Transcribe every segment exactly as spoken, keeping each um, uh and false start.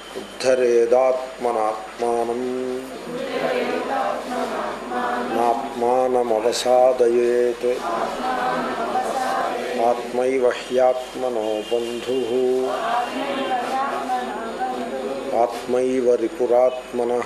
ఉద్ధరేదాత్మనాత్మానం నాత్మానమవసాదయేత్ ఆత్మైవ హ్యాత్మనో బంధుః ఆత్మైవ రిపురాత్మనః.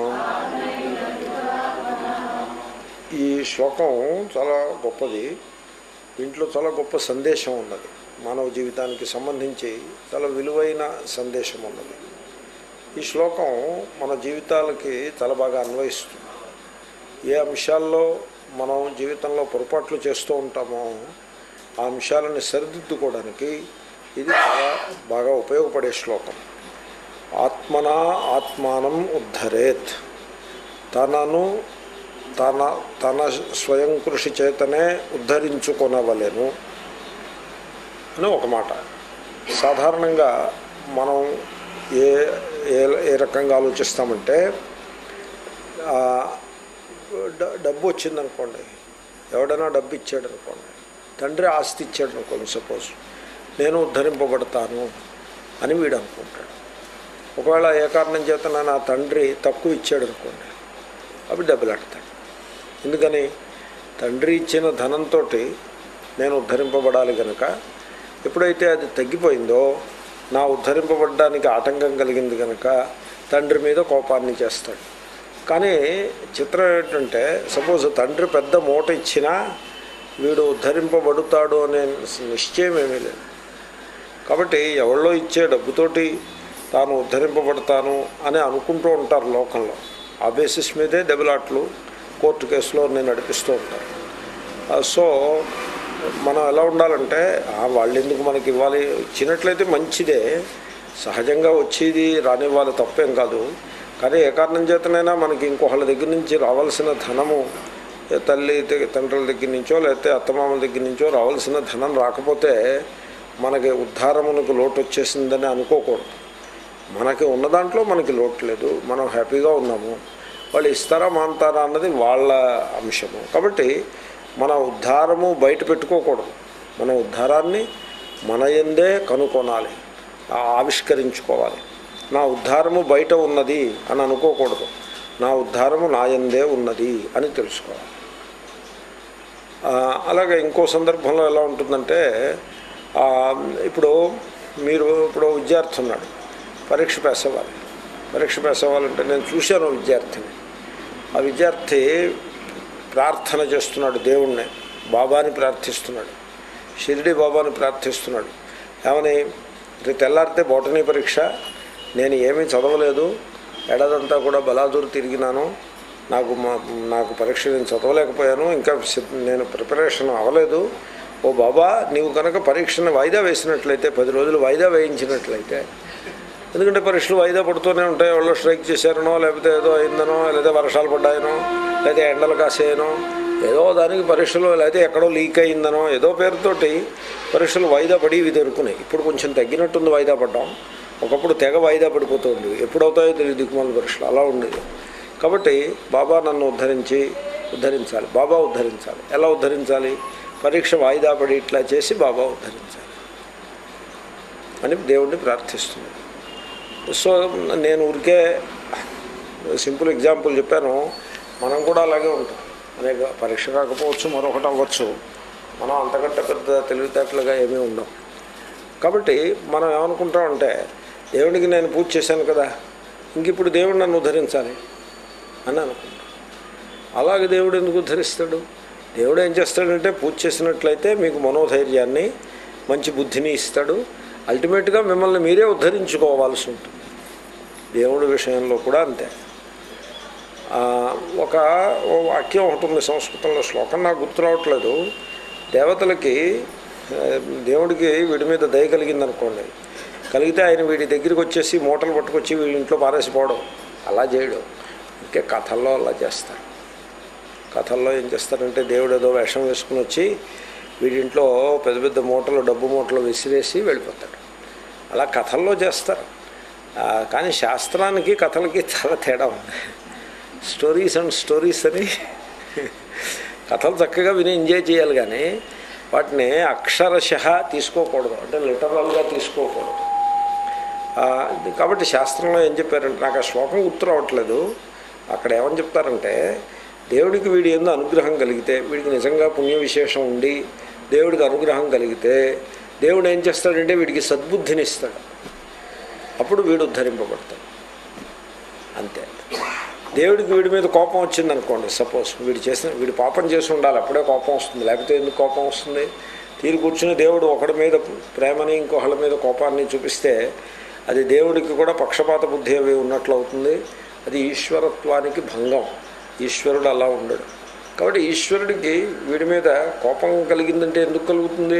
ఈ శ్లోకం చాలా గొప్పది. దీంట్లో చాలా గొప్ప సందేశం ఉన్నది. మానవ జీవితానికి సంబంధించి చాలా విలువైన సందేశం ఉన్నది. ఈ శ్లోకం మన జీవితాలకి చాలా బాగా అన్వయిస్తుంది. ఏ అంశాల్లో మనం జీవితంలో పొరపాట్లు చేస్తూ ఉంటామో ఆ అంశాలను సరిదిద్దుకోవడానికి ఇది చాలా బాగా ఉపయోగపడే శ్లోకం. ఆత్మనా ఆత్మానం ఉద్ధరేత్, తనను తన తన స్వయం కృషి చేతనే ఉద్ధరించుకొనవలెను అని ఒక మాట. సాధారణంగా మనం ఏ ఏ ఏ రకంగా ఆలోచిస్తామంటే, డబ్బు వచ్చిందనుకోండి, ఎవడైనా డబ్బు ఇచ్చాడు అనుకోండి, తండ్రి ఆస్తి ఇచ్చాడు అనుకోండి, సపోజ్ నేను ఉద్ధరింపబడతాను అని వీడు అనుకుంటాడు. ఒకవేళ ఏ కారణం చేత నా తండ్రి తక్కువ ఇచ్చాడు అనుకోండి, అవి డబ్బులాడతాడు. ఎందుకని? తండ్రి ఇచ్చిన ధనంతో నేను ఉద్ధరింపబడాలి కనుక ఎప్పుడైతే అది తగ్గిపోయిందో నా ఉద్ధరింపబడడానికి ఆటంకం కలిగింది కనుక తండ్రి మీద కోపాన్ని చేస్తాడు. కానీ చిత్రం ఏంటంటే, సపోజ్ తండ్రి పెద్ద మూట ఇచ్చినా వీడు ఉద్ధరింపబడుతాడు అనే నిశ్చయం ఏమీ లేదు. కాబట్టి ఎవరిలో ఇచ్చే డబ్బుతోటి తాను ఉద్ధరింపబడతాను అని అనుకుంటూ ఉంటారు లోకంలో. ఆ బేసిస్ మీదే దెబ్బలాట్లు కోర్టు కేసులో నేను నడిపిస్తూ ఉంటాను. సో మనం ఎలా ఉండాలంటే, వాళ్ళు ఎందుకు మనకి ఇవ్వాలి, ఇచ్చినట్లయితే మంచిదే, సహజంగా వచ్చేది రానివ్వాలి, తప్పేం కాదు. కానీ ఏ కారణం చేతనైనా మనకి ఇంకొకళ్ళ దగ్గర నుంచి రావాల్సిన ధనము, తల్లి తండ్రుల దగ్గర నుంచో లేకపోతే అత్తమామల దగ్గర నుంచో రావాల్సిన ధనం రాకపోతే మనకి ఉద్ధారమునకు లోటు వచ్చేసిందని అనుకోకూడదు. మనకి ఉన్న దాంట్లో మనకి లోటు లేదు, మనం హ్యాపీగా ఉన్నాము. వాళ్ళు ఇస్తారా మాంతారా అన్నది వాళ్ళ అంశము. కాబట్టి మన ఉద్ధారము బయట పెట్టుకోకూడదు. మన ఉద్ధారాన్ని మన యందే కనుక్కొనాలి, ఆవిష్కరించుకోవాలి. నా ఉద్ధారము బయట ఉన్నది అని అనుకోకూడదు. నా ఉద్ధారము నా యందే ఉన్నది అని తెలుసుకోవాలి. అలాగే ఇంకో సందర్భంలో ఎలా ఉంటుందంటే, ఇప్పుడు మీరు ఇప్పుడు విద్యార్థి ఉన్నాడు, పరీక్ష పాస్ అవ్వాలి. పరీక్ష పాస్ అవ్వాలంటే నేను చూశాను విద్యార్థిని. ఆ విద్యార్థి ప్రార్థన చేస్తున్నాడు, దేవుణ్ణి బాబాని ప్రార్థిస్తున్నాడు, షిరిడి బాబాని ప్రార్థిస్తున్నాడు. ఏమని? రేపు తెల్లారితే బోటనీ పరీక్ష, నేను ఏమీ చదవలేదు, ఏడాదంతా కూడా బలాదూరు తిరిగినాను, నాకు మా నాకు పరీక్ష నేను చదవలేకపోయాను, ఇంకా నేను ప్రిపరేషన్ అవ్వలేదు. ఓ బాబా, నీవు కనుక పరీక్షను వాయిదా వేసినట్లయితే, పది రోజులు వాయిదా వేయించినట్లయితే, ఎందుకంటే పరీక్షలు వాయిదా పడుతూనే ఉంటాయి. వాళ్ళు స్ట్రైక్ చేశారనో, లేకపోతే ఏదో అయిందనో, లేదా వర్షాలు పడ్డాయనో, లేదా ఎండలు కాసేయనో, ఏదో దానికి పరీక్షలు, లేకపోతే ఎక్కడో లీక్ అయిందనో, ఏదో పేరుతోటి పరీక్షలు వాయిదా పడి ఇవి దొరుకున్నాయి. ఇప్పుడు కొంచెం తగ్గినట్టుంది వాయిదా పడ్డాం. ఒకప్పుడు తెగ వాయిదా పడిపోతుంది, ఎప్పుడవుతాయో తెలియదు దిక్కుమాల పరీక్షలు, అలా ఉండేది. కాబట్టి బాబా నన్ను ఉద్ధరించి ఉద్ధరించాలి, బాబా ఉద్ధరించాలి. ఎలా ఉద్ధరించాలి? పరీక్ష వాయిదా పడి ఇట్లా చేసి బాబా ఉద్ధరించాలి అని దేవుణ్ణి ప్రార్థిస్తుంది. సో నేను ఊరికే సింపుల్ ఎగ్జాంపుల్ చెప్పాను. మనం కూడా అలాగే ఉంటాం. అనేక పరీక్ష కాకపోవచ్చు, మరొకటి అవ్వచ్చు. మనం అంతకంటే పెద్ద తెలివితేటలుగా ఏమీ ఉండం. కాబట్టి మనం ఏమనుకుంటామంటే, దేవుడికి నేను పూజ చేశాను కదా, ఇంక ఇప్పుడు దేవుడు నన్ను ఉద్ధరించాలి అని అనుకుంటాం. అలాగే దేవుడు ఎందుకు ఉద్ధరిస్తాడు? దేవుడు ఏం చేస్తాడంటే, పూజ చేసినట్లయితే మీకు మనోధైర్యాన్ని, మంచి బుద్ధిని ఇస్తాడు. అల్టిమేట్గా మిమ్మల్ని మీరే ఉద్ధరించుకోవాల్సి ఉంటుంది. దేవుడి విషయంలో కూడా అంతే. ఒక వాక్యం ఉంటుంది సంస్కృతంలో, శ్లోకం నాకు గుర్తు రావట్లేదు. దేవతలకి దేవుడికి వీడి మీద దయ కలిగిందనుకోండి, కలిగితే ఆయన వీడి దగ్గరికి వచ్చేసి మూటలు పట్టుకొచ్చి వీడి ఇంట్లో పారేసిపోవడం అలా చేయడం. ఇంకే కథల్లో అలా చేస్తారు. కథల్లో ఏం చేస్తారంటే, దేవుడు ఏదో వేషం వేసుకుని వచ్చి వీడింట్లో పెద్ద పెద్ద మూటలు, డబ్బు మూటలు విసిరేసి వెళ్ళిపోతాడు. అలా కథల్లో చేస్తారు. కానీ శాస్త్రానికి కథలకి చాలా తేడా ఉంది. స్టోరీస్ అండ్ స్టోరీస్ అని కథలు చక్కగా విని ఎంజాయ్ చేయాలి, కానీ వాటిని అక్షరశః తీసుకోకూడదు, అంటే లిటరల్గా తీసుకోకూడదు. కాబట్టి శాస్త్రంలో ఏం చెప్పారంటే, నాకు ఆ శ్లోకం గుర్తు రావట్లేదు, అక్కడ ఏమని చెప్తారంటే, దేవుడికి వీడి ఎందు అనుగ్రహం కలిగితే, వీడికి నిజంగా పుణ్య విశేషం ఉండి దేవుడికి అనుగ్రహం కలిగితే దేవుడు ఏం చేస్తాడంటే వీడికి సద్బుద్ధిని ఇస్తాడు, అప్పుడు వీడు ఉద్ధరింపబడతాడు. అంతే. దేవుడికి వీడి మీద కోపం వచ్చిందనుకోండి, సపోజ్ వీడు చేసిన వీడు పాపం చేసి ఉండాలి, అప్పుడే కోపం వస్తుంది, లేకపోతే ఎందుకు కోపం వస్తుంది? తీరు కూర్చుని దేవుడు ఒకడి మీద ప్రేమని ఇంకొకళ్ళ మీద కోపాన్ని చూపిస్తే అది దేవుడికి కూడా పక్షపాత బుద్ధి అవి ఉన్నట్లు అవుతుంది, అది ఈశ్వరత్వానికి భంగం. ఈశ్వరుడు అలా ఉండడు. కాబట్టి ఈశ్వరుడికి వీడి మీద కోపం కలిగిందంటే ఎందుకు కలుగుతుంది?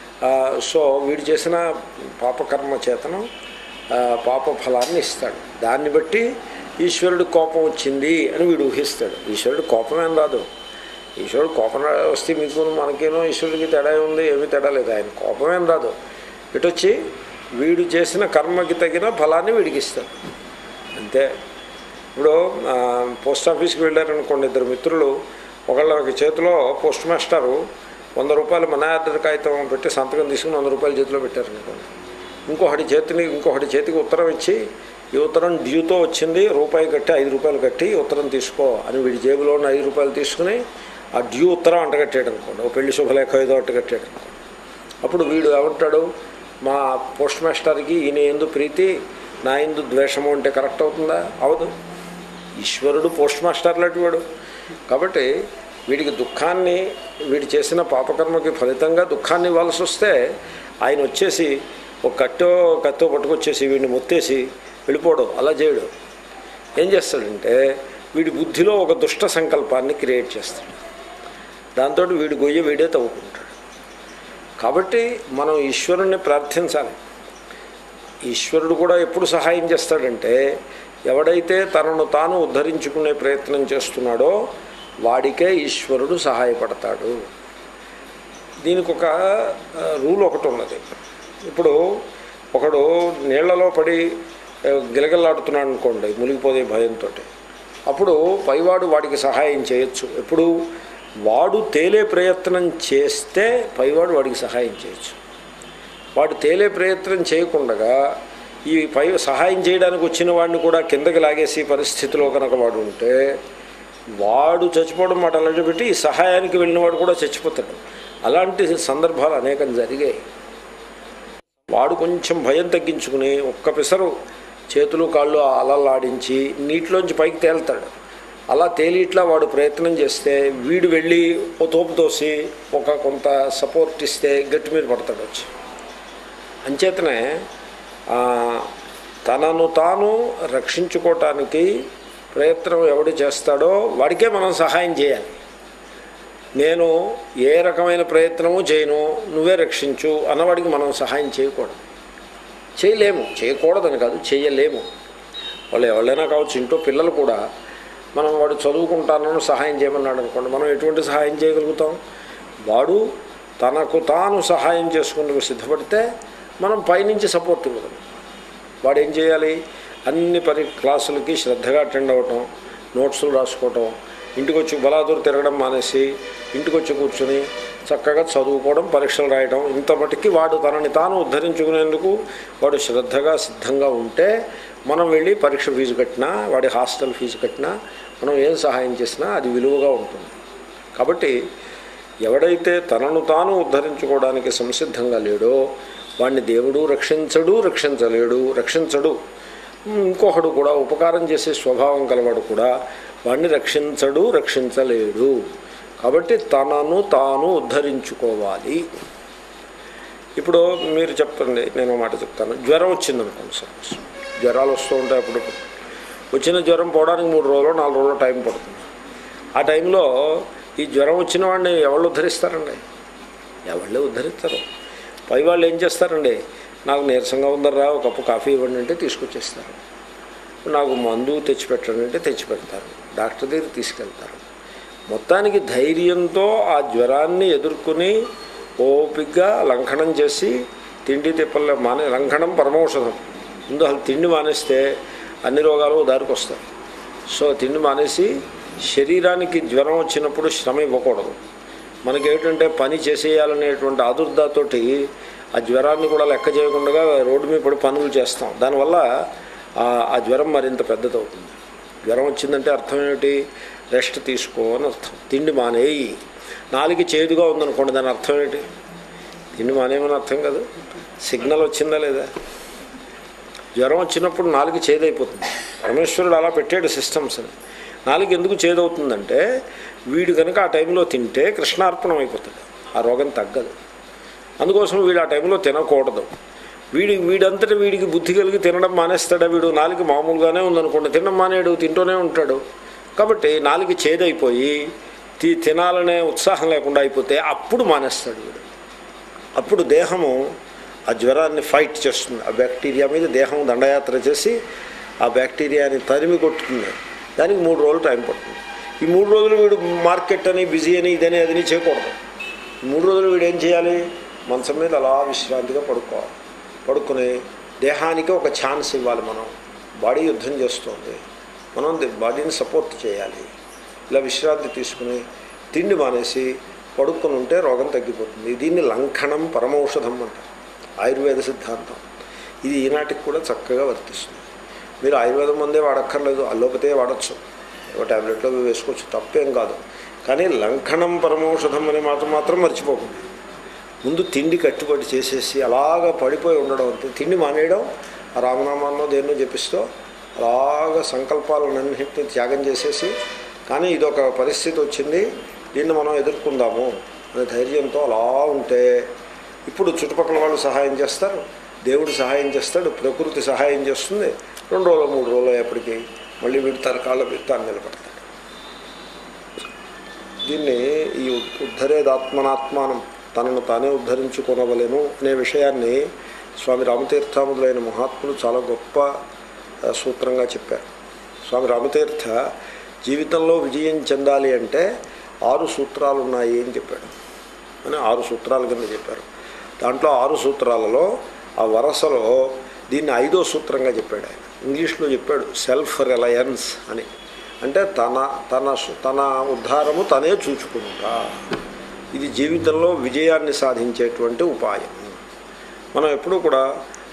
సో వీడు చేసిన పాపకర్మ చేతనం పాప ఫలాన్ని ఇస్తాడు, దాన్ని బట్టి ఈశ్వరుడు కోపం వచ్చింది అని వీడు ఊహిస్తాడు. ఈశ్వరుడు కోపమేం రాదు. ఈశ్వరుడు కోపం వస్తే మీకు మనకేనో ఈశ్వరుడికి తేడా ఉంది, ఏమీ తేడా లేదు. ఆయన కోపమేం రాదు. ఇటొచ్చి వీడు చేసిన కర్మకి తగిన ఫలాన్ని వీడికి ఇస్తాడు, అంతే. ఇప్పుడు పోస్ట్ ఆఫీస్కి వెళ్ళారనుకోండి, ఇద్దరు మిత్రులు, ఒకళ్ళకి చేతిలో పోస్ట్ మాస్టరు వంద రూపాయలు మనీ ఆర్డర్ కాగితం పెట్టి సంతకం తీసుకుని వంద రూపాయలు చేతిలో పెట్టారనుకోండి, ఇంకొకటి చేతిని ఇంకొకటి చేతికి ఉత్తరం ఇచ్చి, ఈ ఉత్తరం డ్యూతో వచ్చింది, రూపాయి కట్టి ఐదు రూపాయలు కట్టి ఉత్తరం తీసుకో అని వీడి జేబులో ఉన్న ఐదు రూపాయలు తీసుకుని ఆ డ్యూ ఉత్తరం అంటగట్టాడు అనుకోండి, ఓ పెళ్లి శుభలేఖ ఏదో అంటగట్టాడు అనుకోండి. అప్పుడు వీడు ఏమంటాడు, మా పోస్ట్ మాస్టర్కి ఈయన ఎందు ప్రీతి, నా ఎందు ద్వేషము అంటే కరెక్ట్ అవుతుందా? అవదు. ఈశ్వరుడు పోస్ట్ మాస్టర్ లాంటి వాడు. కాబట్టి వీడికి దుఃఖాన్ని, వీడు చేసిన పాపకర్మకి ఫలితంగా దుఃఖాన్ని ఇవ్వాల్సి వస్తే ఆయన వచ్చేసి ఒక కట్టో కత్తో పట్టుకొచ్చేసి వీడిని మొత్తేసి వెళ్ళిపోవడం అలా చేయడు. ఏం చేస్తాడంటే వీడి బుద్ధిలో ఒక దుష్ట సంకల్పాన్ని క్రియేట్ చేస్తాడు, దాంతో వీడి గొయ్య వీడే తవ్వుకుంటాడు. కాబట్టి మనం ఈశ్వరుణ్ణి ప్రార్థించాలి. ఈశ్వరుడు కూడా ఎప్పుడు సహాయం చేస్తాడంటే, ఎవడైతే తనను తాను ఉద్ధరించుకునే ప్రయత్నం చేస్తున్నాడో వాడికే ఈశ్వరుడు సహాయపడతాడు. దీనికి ఒక రూల్ ఒకటి ఉన్నది. ఇప్పుడు ఒకడు నీళ్లలో పడి గిలగిల్లాడుతున్నాడు అనుకోండి, మునిగిపోతే భయంతో, అప్పుడు పైవాడు వాడికి సహాయం చేయొచ్చు. ఎప్పుడు వాడు తేలే ప్రయత్నం చేస్తే పైవాడు వాడికి సహాయం చేయొచ్చు. వాడు తేలే ప్రయత్నం చేయకుండా ఈ పై సహాయం చేయడానికి వచ్చిన వాడిని కూడా కిందకి లాగేసి పరిస్థితిలో కనుక వాడు ఉంటే వాడు చచ్చిపోవడం మాట అలాంటి పెట్టి ఈ సహాయానికి వెళ్ళిన వాడు కూడా చచ్చిపోతాడు. అలాంటి సందర్భాలు అనేకం జరిగాయి. వాడు కొంచెం భయం తగ్గించుకుని ఒక్క పిసరు చేతులు కాళ్ళు అలలాడించి నీటిలోంచి పైకి తేలుతాడు. అలా తేలిట్లా వాడు ప్రయత్నం చేస్తే వీడు వెళ్ళి ఓ తోపు తోసి ఒక కొంత సపోర్ట్ ఇస్తే గట్టి మీద పడతాడు వచ్చి. అంచేతనే తనను తాను రక్షించుకోవటానికి ప్రయత్నం ఎవడు చేస్తాడో వాడికే మనం సహాయం చేయాలి. నేను ఏ రకమైన ప్రయత్నము చేయను, నువ్వే రక్షించు అన్నవాడికి మనం సహాయం చేయకూడదు. చేయలేము, చేయకూడదని కాదు, చేయలేము. వాళ్ళు ఎవరైనా కావచ్చు, ఇంట్లో పిల్లలు కూడా మనం వాడు చదువుకుంటానని సహాయం చేయమన్నాడు అనుకోండి, మనం ఎటువంటి సహాయం చేయగలుగుతాం? వాడు తనకు తాను సహాయం చేసుకుంటూ సిద్ధపడితే మనం పైనుంచి సపోర్ట్ ఇవ్వగలం. వాడు ఏం చేయాలి? అన్ని పరి క్లాసులకి శ్రద్ధగా అటెండ్ అవ్వటం, నోట్సులు రాసుకోవటం, ఇంటికి వచ్చి బలాదూరు తిరగడం మానేసి ఇంటికి వచ్చి కూర్చొని చక్కగా చదువుకోవడం, పరీక్షలు రాయడం, ఇంత మటుకి వాడు తనని తాను ఉద్ధరించుకునేందుకు వాడు శ్రద్ధగా సిద్ధంగా ఉంటే మనం వెళ్ళి పరీక్ష ఫీజు కట్టినా, వాడి హాస్టల్ ఫీజు కట్టినా, మనం ఏం సహాయం చేసినా అది విలువగా ఉంటుంది. కాబట్టి ఎవడైతే తనను తాను ఉద్ధరించుకోవడానికి సంసిద్ధంగా లేడో వాడిని దేవుడు రక్షించడు, రక్షించలేడు, రక్షించడు. ఇంకొకడు కూడా ఉపకారం చేసే స్వభావం కలవాడు కూడా వాడిని రక్షించడు, రక్షించలేడు. కాబట్టి తనను తాను ఉద్ధరించుకోవాలి. ఇప్పుడు మీరు చెప్పండి, నేను మాట చెప్తాను. జ్వరం వచ్చిందనుకోండి, సపోజ్ జ్వరాలు వస్తూ ఉంటాయి. అప్పుడు వచ్చిన జ్వరం పోవడానికి మూడు రోజులు నాలుగు రోజులు టైం పడుతుంది. ఆ టైంలో ఈ జ్వరం వచ్చిన వాడిని ఎవళ్ళు ఉద్ధరిస్తారండి? ఎవళ్ళే ఉద్ధరిస్తారు. పై వాళ్ళు ఏం చేస్తారండి? నాకు నీరసంగా ఉందర్రా, ఒక కప్పు కాఫీ ఇవ్వండి అంటే తీసుకొచ్చేస్తారు. నాకు మందు తెచ్చిపెట్టండి అంటే తెచ్చిపెడతారు. డాక్టర్ దగ్గర తీసుకెళ్తారు. మొత్తానికి ధైర్యంతో ఆ జ్వరాన్ని ఎదుర్కొని ఓపిగ్గా లంఘనం చేసి తిండి తిప్పలే మానే లంఘనం పరమౌషధం. ముందు అసలు తిండి మానేస్తే అన్ని రోగాలు దారికి వస్తాయి. సో తిండి మానేసి శరీరానికి జ్వరం వచ్చినప్పుడు శ్రమ ఇవ్వకూడదు. మనకేమిటంటే పని చేసేయాలనేటువంటి ఆదుర్దాతోటి ఆ జ్వరాన్ని కూడా లెక్క చేయకుండా రోడ్డు మీద పడి పనులు చేస్తాం. దానివల్ల ఆ జ్వరం మరింత పెద్దదవుతుంది. జ్వరం వచ్చిందంటే అర్థం ఏమిటి? రెస్ట్ తీసుకో అని అర్థం. తిండి మానేయి. నాలుగు చేదుగా ఉందనుకోండి, దాని అర్థం ఏంటి? తిండి మానేయమని అర్థం కాదు. సిగ్నల్ వచ్చిందా లేదా? జ్వరం వచ్చినప్పుడు నాలుగు చేదైపోతుంది. పరమేశ్వరుడు అలా పెట్టాడు సిస్టమ్స్ అని. నాలుగు ఎందుకు చేదవుతుందంటే వీడు కనుక ఆ టైంలో తింటే కృష్ణార్పణం అయిపోతుంది, ఆ రోగం తగ్గదు. అందుకోసం వీడు ఆ టైంలో తినకూడదు. వీడి వీడంతటా వీడికి బుద్ధి కలిగి తినడం మానేస్తాడా? వీడు నాలుగు మామూలుగానే ఉందనుకోండి, తినడం మానేడు, తింటూనే ఉంటాడు. కాబట్టి నాలుగు చేదైపోయి తి తినాలనే ఉత్సాహం లేకుండా అయిపోతే అప్పుడు మానేస్తాడు వీడు. అప్పుడు దేహము ఆ జ్వరాన్ని ఫైట్ చేస్తుంది. ఆ బ్యాక్టీరియా మీద దేహం దండయాత్ర చేసి ఆ బ్యాక్టీరియాని తరిమి కొట్టుతుంది. దానికి మూడు రోజులు టైం పడుతుంది. ఈ మూడు రోజులు వీడు మార్కెట్ అని, బిజీ అని, ఇదని అదని చేయకూడదు. ఈ మూడు రోజులు వీడు ఏం చేయాలి? మంచం మీద అలా విశ్రాంతిగా పడుకోవాలి. పడుకుని దేహానికి ఒక ఛాన్స్ ఇవ్వాలి. మనం బాడీ యుద్ధం చేస్తుంది, మనం బాడీని సపోర్ట్ చేయాలి. ఇలా విశ్రాంతి తీసుకుని తిండి మానేసి పడుకొని ఉంటే రోగం తగ్గిపోతుంది. దీన్ని లంఘనం పరమౌషధం అంటారు, ఆయుర్వేద సిద్ధాంతం. ఇది ఈనాటికి కూడా చక్కగా వర్తిస్తుంది. మీరు ఆయుర్వేదం మందే వాడక్కర్లేదు, అల్లోపతే వాడచ్చు, ఒక ట్యాబ్లెట్లో వేసుకోవచ్చు, తప్పేం కాదు. కానీ లంఘనం పరమౌషధం అనే మాట మాత్రం మర్చిపోకుండా ముందు తిండి కట్టుబడి చేసేసి అలాగ పడిపోయి ఉండడం అంతే. తిండి మానేయడం, ఆ రామనామాన్నో దేన్నో జపిస్తూ అలాగ సంకల్పాలన్నింటినీ త్యాగం చేసేసి, కానీ ఇదొక పరిస్థితి వచ్చింది, దీన్ని మనం ఎదుర్కొందాము అనే ధైర్యంతో అలా ఉంటే ఇప్పుడు చుట్టుపక్కల వాళ్ళు సహాయం చేస్తారు, దేవుడు సహాయం చేస్తాడు, ప్రకృతి సహాయం చేస్తుంది. రెండు రోజులు మూడు రోజులు ఎప్పటికీ మళ్ళీ వీడి తన కాళ్ళ మీద తాను నిలబడతాడు. దీన్ని ఈ ఉద్ధరేదాత్మనాత్మానం, తనను తానే ఉద్ధరించుకొనవలెను అనే విషయాన్ని స్వామి రామతీర్థాములైన మహాత్ములు చాలా గొప్ప సూత్రంగా చెప్పారు. స్వామి రామతీర్థ జీవితంలో విజయం చెందాలి అంటే ఆరు సూత్రాలు ఉన్నాయి అని చెప్పాడు. అని ఆరు సూత్రాల కింద చెప్పారు. దాంట్లో ఆరు సూత్రాలలో ఆ వరసలో దీన్ని ఐదో సూత్రంగా చెప్పాడు ఆయన. ఇంగ్లీష్లో చెప్పాడు సెల్ఫ్ రిలయన్స్ అని. అంటే తన తన తన ఉద్ధారము తనే చూచుకుంటా. ఇది జీవితంలో విజయాన్ని సాధించేటువంటి ఉపాయం. మనం ఎప్పుడూ కూడా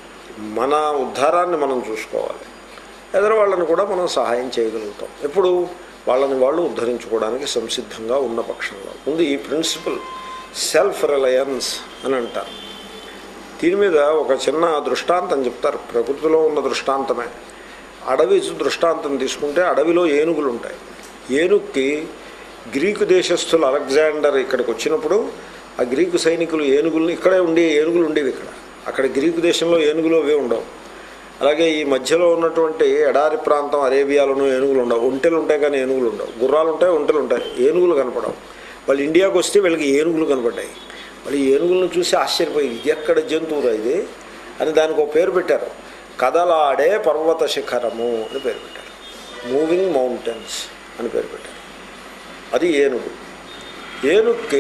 మన ఉద్ధారాన్ని మనం చూసుకోవాలి, ఎదురు వాళ్ళని కూడా మనం సహాయం చేయగలుగుతాం. ఎప్పుడు వాళ్ళని వాళ్ళు ఉద్ధరించుకోవడానికి సంసిద్ధంగా ఉన్న పక్షంలో ముందు ఈ ప్రిన్సిపల్ సెల్ఫ్ రిలయన్స్ అని అంటారు. దీని మీద ఒక చిన్న దృష్టాంతం చెప్తారు, ప్రకృతిలో ఉన్న దృష్టాంతమే. అడవి దృష్టాంతం తీసుకుంటే అడవిలో ఏనుగులు ఉంటాయి. ఏనుగుకి గ్రీకు దేశస్థులు అలెగ్జాండర్ ఇక్కడికి వచ్చినప్పుడు ఆ గ్రీకు సైనికులు ఏనుగుల్ని, ఇక్కడే ఉండే ఏనుగులు ఉండేవి ఇక్కడ, అక్కడ గ్రీకు దేశంలో ఏనుగులు అవే ఉండవు. అలాగే ఈ మధ్యలో ఉన్నటువంటి ఎడారి ప్రాంతం అరేబియాలోనూ ఏనుగులు ఉండవు. ఒంటెలు ఉంటాయి కానీ ఏనుగులు ఉండవు. గుర్రాలు ఉంటాయి, ఒంటెలు ఉంటాయి, ఏనుగులు కనపడవు. వాళ్ళు ఇండియాకు వస్తే వీళ్ళకి ఏనుగులు కనపడ్డాయి. వాళ్ళు ఏనుగులను చూసి ఆశ్చర్యపోయి ఇది ఎక్కడ జంతువురా ఇది అని దానికి ఒక పేరు పెట్టారు. కదలాడే పర్వత శిఖరము అని పేరు పెట్టారు. మూవింగ్ మౌంటైన్స్ అని పేరు పెట్టారు. అది ఏనుగు. ఏనుగుకి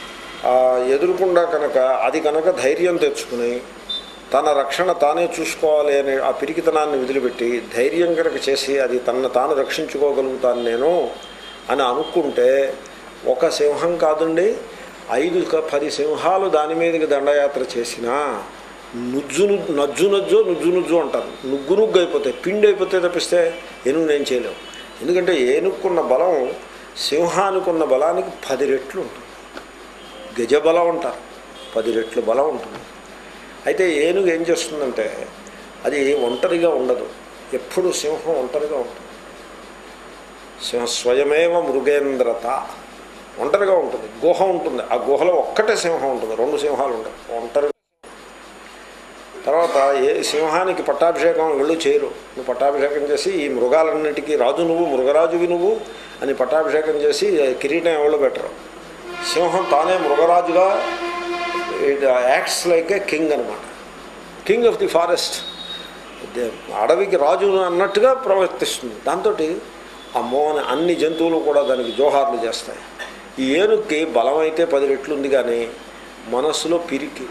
ఎదురుకుండా కనుక అది కనుక ధైర్యం తెచ్చుకుని తన రక్షణ తానే చూసుకోవాలి అనే ఆ పిరికితనాన్ని వదిలిపెట్టి ధైర్యం కనుక చేసి అది తనను తాను రక్షించుకోగలుగుతాను నేను అని అనుకుంటే ఒక సింహం కాదండి, ఐదు పది సింహాలు దాని మీదకి దండయాత్ర చేసినా నుజ్జు నజ్జు నజ్జో నుజ్జు నుజ్జు అంటారు, నుగ్గు నుగ్గు అయిపోతాయి, పిండి అయిపోతే తప్పిస్తే ఏనుగు నేను చేయలేము. ఎందుకంటే ఏనుక్కున్న బలం సింహానికున్న బలానికి పది రెట్లు ఉంటుంది. గజబలం అంటారు, పది రెట్లు బలం ఉంటుంది. అయితే ఏనుగు ఏం చేస్తుందంటే అది ఒంటరిగా ఉండదు, ఎప్పుడు సింహం ఒంటరిగా ఉంటుంది. సింహ స్వయమేవ మృగేంద్రత, ఒంటరిగా ఉంటుంది. గుహ ఉంటుంది, ఆ గుహలో ఒక్కటే సింహం ఉంటుంది, రెండు సింహాలు ఉంటాయి, ఒంటరి. తర్వాత ఏ సింహానికి పట్టాభిషేకం వెళ్ళు చేయరు. నువ్వు పట్టాభిషేకం చేసి ఈ మృగాలన్నిటికీ రాజు నువ్వు, మృగరాజువి నువ్వు అని పట్టాభిషేకం చేసి కిరీటం ఎవరు పెట్టరు. సింహం తానే మృగరాజుగా it acts like a king అనమాట, కింగ్ ఆఫ్ ది ఫారెస్ట్, అడవికి రాజు అన్నట్టుగా ప్రవర్తిస్తుంది. దాంతో అమ్మో అని అన్ని జంతువులు కూడా దానికి జోహార్లు చేస్తాయి. ఈ ఏనుగుకి బలం అయితే పది రెట్లు ఉంది కానీ మనస్సులో పిరికి,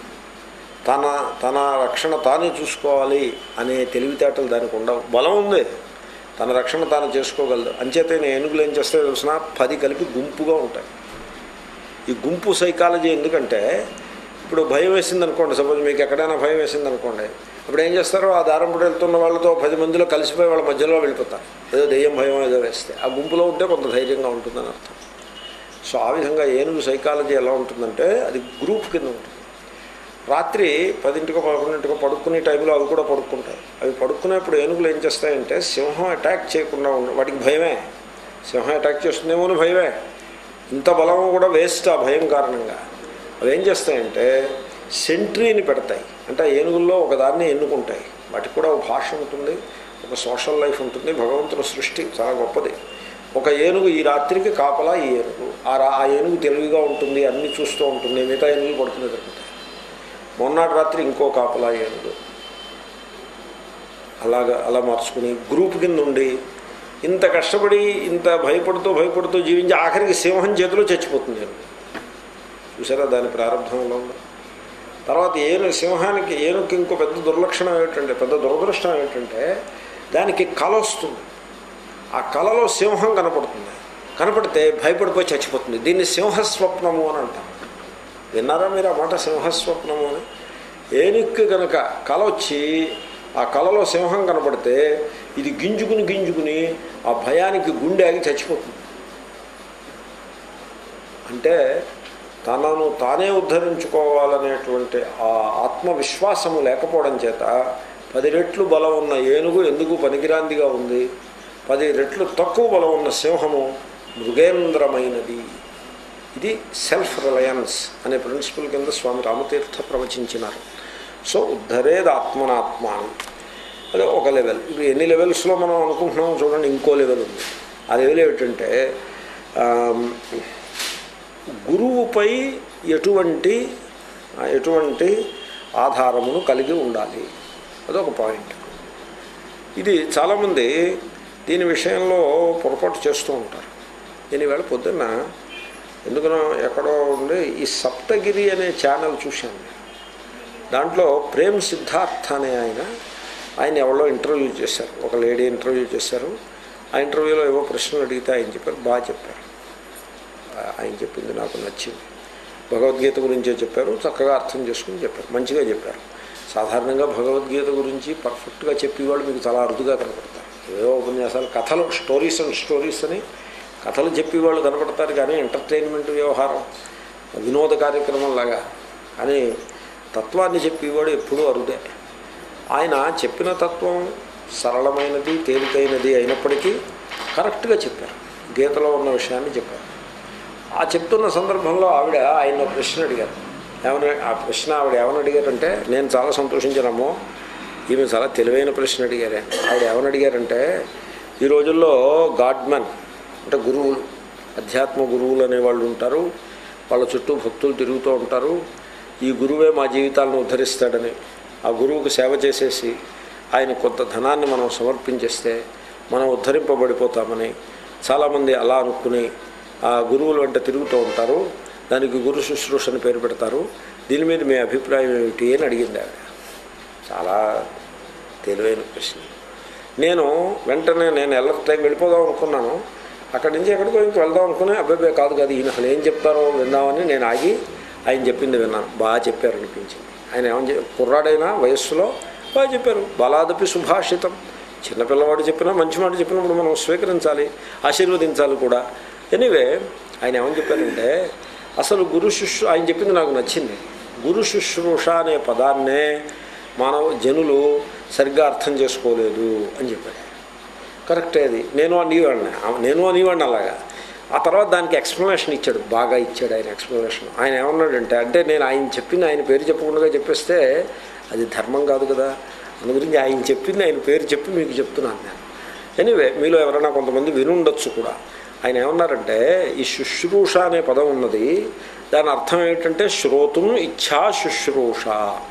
తన తన రక్షణ తానే చూసుకోవాలి అనే తెలివితేటలు దానికి ఉండవు. బలం ఉంది, తన రక్షణ తాను చేసుకోగలదు. అంచేతనే ఏనుగులు ఏం చేస్తాయో తెలిసినా పది కలిపి గుంపుగా ఉంటాయి. ఈ గుంపు సైకాలజీ ఎందుకంటే ఇప్పుడు భయం వేసింది అనుకోండి, సపోజ్ మీకు ఎక్కడైనా భయం వేసింది అనుకోండి, అప్పుడు ఏం చేస్తారో ఆ దారం పుట్టి వెళ్తున్న వాళ్ళతో పది మందిలో కలిసిపోయి వాళ్ళ మధ్యలో వెళ్ళిపోతారు. ఏదో దెయ్యం భయం ఏదో వేస్తే ఆ గుంపులో ఉంటే కొంత ధైర్యంగా ఉంటుందని అర్థం. సో ఆ విధంగా ఏనుగు సైకాలజీ ఎలా ఉంటుందంటే అది గ్రూప్ కింద ఉంటుంది. రాత్రి పదింటికో పదకొండింటికో పడుకునే టైంలో అవి కూడా పడుకుంటాయి. అవి పడుకునేప్పుడు ఏనుగులు ఏం చేస్తాయంటే సింహం అటాక్ చేయకుండా ఉండ, వాటికి భయమే, సింహం అటాక్ చేస్తుందేమో అని భయమే, ఇంత బలం కూడా వేస్ట్ ఆ భయం కారణంగా. అవి ఏం చేస్తాయంటే సెంట్రీని పెడతాయి, అంటే ఆ ఏనుగుల్లో ఒకదాన్ని ఎన్నుకుంటాయి. వాటికి కూడా ఒక భాష ఉంటుంది, ఒక సోషల్ లైఫ్ ఉంటుంది. భగవంతుని సృష్టి చాలా గొప్పది. ఒక ఏనుగు ఈ రాత్రికి కాపలా ఈ ఏనుగు, ఆ రా ఆ ఏనుగు తెలివిగా ఉంటుంది, అన్నీ చూస్తూ ఉంటుంది, మిగతా ఏనుగులు పడుకునే దొరుకుతాయి. మొన్నటి రాత్రి ఇంకో కాపలా ఏనుగు, అలాగా అలా మార్చుకుని గ్రూప్ కింద ఉండి ఇంత కష్టపడి ఇంత భయపడుతూ భయపడుతూ జీవించి ఆఖరికి సింహం చేతిలో చచ్చిపోతుంది ఏనుగు. చూసారా దాని ప్రారంభంలో ఉంది. తర్వాత ఏను సింహానికి ఏనుగుకి ఇంకో పెద్ద దుర్లక్షణం ఏమిటంటే, పెద్ద దురదృష్టం ఏమిటంటే దానికి కల వస్తుంది. ఆ కలలో సింహం కనపడుతుంది, కనపడితే భయపడిపోయి చచ్చిపోతుంది. దీన్ని సింహస్వప్నము అని అంటాం. విన్నారా మీరు ఆ మాట, సింహస్వప్నము అని? ఏనుక్కి కనుక కల వచ్చి ఆ కలలో సింహం కనపడితే ఇది గింజుకుని గింజుకుని ఆ భయానికి గుండె ఆగి చచ్చిపోతుంది. అంటే తనను తానే ఉద్ధరించుకోవాలనేటువంటి ఆ ఆత్మవిశ్వాసము లేకపోవడం చేత పది రెట్లు బలం ఉన్న ఏనుగు ఎందుకు పనికిరాందిగా ఉంది, పది రెట్లు తక్కువ బలం ఉన్న సింహము మృగేంద్రమైనది. ఇది సెల్ఫ్ రిలయన్స్ అనే ప్రిన్సిపల్ కింద స్వామి రామతీర్థ ప్రవచించినారు. సో ఉద్ధరేది ఆత్మనాత్మానం, అదే ఒక లెవెల్. ఇప్పుడు ఎన్ని లెవెల్స్లో మనం అనుకుంటున్నాం చూడండి, ఇంకో లెవెల్ ఉంది. ఆ లెవెల్ ఏమిటంటే గురువుపై ఎటువంటి ఎటువంటి ఆధారమును కలిగి ఉండాలి, అదొక పాయింట్. ఇది చాలామంది దీని విషయంలో పొరపాటు చేస్తూ ఉంటారు. నేను ఈవేళ పొద్దున్న ఎందుకనో ఎక్కడో ఉండి ఈ సప్తగిరి అనే ఛానల్ చూశాను. దాంట్లో ప్రేమ్ సిద్ధార్థ అనే ఆయన ఆయన ఎవరో ఇంటర్వ్యూ చేశారు, ఒక లేడీ ఇంటర్వ్యూ చేశారు. ఆ ఇంటర్వ్యూలో ఏవో ప్రశ్నలు అడిగితే ఆయన చెప్పారు, బాగా చెప్పారు. ఆయన చెప్పింది నాకు నచ్చింది. భగవద్గీత గురించే చెప్పారు, చక్కగా అర్థం చేసుకుని చెప్పారు, మంచిగా చెప్పారు. సాధారణంగా భగవద్గీత గురించి పర్ఫెక్ట్గా చెప్పేవాళ్ళు మీకు చాలా అరుదుగా కనపడతారు. ఏవో ఉపన్యాసాలు, కథలు, స్టోరీస్ అండ్ స్టోరీస్ అని కథలు చెప్పేవాళ్ళు కనపడతారు, కానీ ఎంటర్టైన్మెంట్ వ్యవహారం, వినోద కార్యక్రమం లాగా. కానీ తత్వాన్ని చెప్పేవాడు ఎప్పుడూ అరుదే. ఆయన చెప్పిన తత్వం సరళమైనది, తేలికైనది అయినప్పటికీ కరెక్ట్గా చెప్పారు, గీతలో ఉన్న విషయాన్ని చెప్పారు. ఆ చెప్తున్న సందర్భంలో ఆవిడ ఆయన ప్రశ్న అడిగారు. ఏమని ఆ ప్రశ్న ఆవిడ ఏమని అడిగారంటే, నేను చాలా సంతోషించానమ్మో, ఈమె చాలా తెలివైన ప్రశ్న అడిగారే. ఆవిడ ఏమని అడిగారంటే, ఈ రోజుల్లో గాడ్మెన్ అంటే గురువులు, అధ్యాత్మ గురువులు అనేవాళ్ళు ఉంటారు, వాళ్ళ చుట్టూ భక్తులు తిరుగుతూ ఉంటారు. ఈ గురువే మా జీవితాలను ఉద్ధరిస్తాడని, ఆ గురువుకు సేవ చేసేసి ఆయన కొంత ధనాన్ని మనం సమర్పించేస్తే మనం ఉద్ధరింపబడిపోతామని చాలామంది అలా అనుకుని ఆ గురువులు వెంట తిరుగుతూ ఉంటారు. దానికి గురు శుశ్రూష అని పేరు పెడతారు. దీని మీద మీ అభిప్రాయం ఏమిటి అని అడిగింది ఆవిడ. చాలా తెలివైన ప్రశ్న. నేను వెంటనే నేను ఎల్లరి టైం వెళ్ళిపోదాం అనుకున్నాను. అక్కడి నుంచి ఎక్కడికో ఇంక వెళ్దాం అనుకుని, అబ్బాయి కాదు కాదు ఈయన అసలు ఏం చెప్తారో విందామని నేను ఆగి ఆయన చెప్పింది విన్నాను. బాగా చెప్పారు అనిపించింది. ఆయన ఏమని కుర్రాడైనా వయస్సులో బాగా చెప్పారు. బాలాదపి సుభాషితం, చిన్నపిల్లవాడు చెప్పినా మంచి మాట చెప్పినప్పుడు మనం స్వీకరించాలి, ఆశీర్వదించాలి కూడా. ఎనీవే ఆయన ఏమని చెప్పారంటే, అసలు గురు శుశ్రూ ఆయన చెప్పింది నాకు నచ్చింది. గురు శుశ్రూష అనే పదాన్నే మానవ జనులు సరిగ్గా అర్థం చేసుకోలేదు అని చెప్పాడు. కరెక్టే, అది నేను అనేవాడిని నేను అనేవాడిని అలాగా. ఆ తర్వాత దానికి ఎక్స్ప్లెనేషన్ ఇచ్చాడు, బాగా ఇచ్చాడు ఆయన ఎక్స్ప్లెనేషన్. ఆయన ఏమన్నాడంటే, అంటే నేను ఆయన చెప్పింది ఆయన పేరు చెప్పకుండా చెప్పేస్తే అది ధర్మం కాదు కదా, అందు గురించి ఆయన చెప్పింది ఆయన పేరు చెప్పి మీకు చెప్తున్నాను నేను. ఎనీవే మీలో ఎవరైనా కొంతమంది వినుండొచ్చు కూడా. ఆయన ఏమన్నారంటే, ఈ శుశ్రూష అనే పదం ఉన్నది, దాని అర్థం ఏంటంటే శ్రోతుం ఇచ్ఛా శుశ్రూష.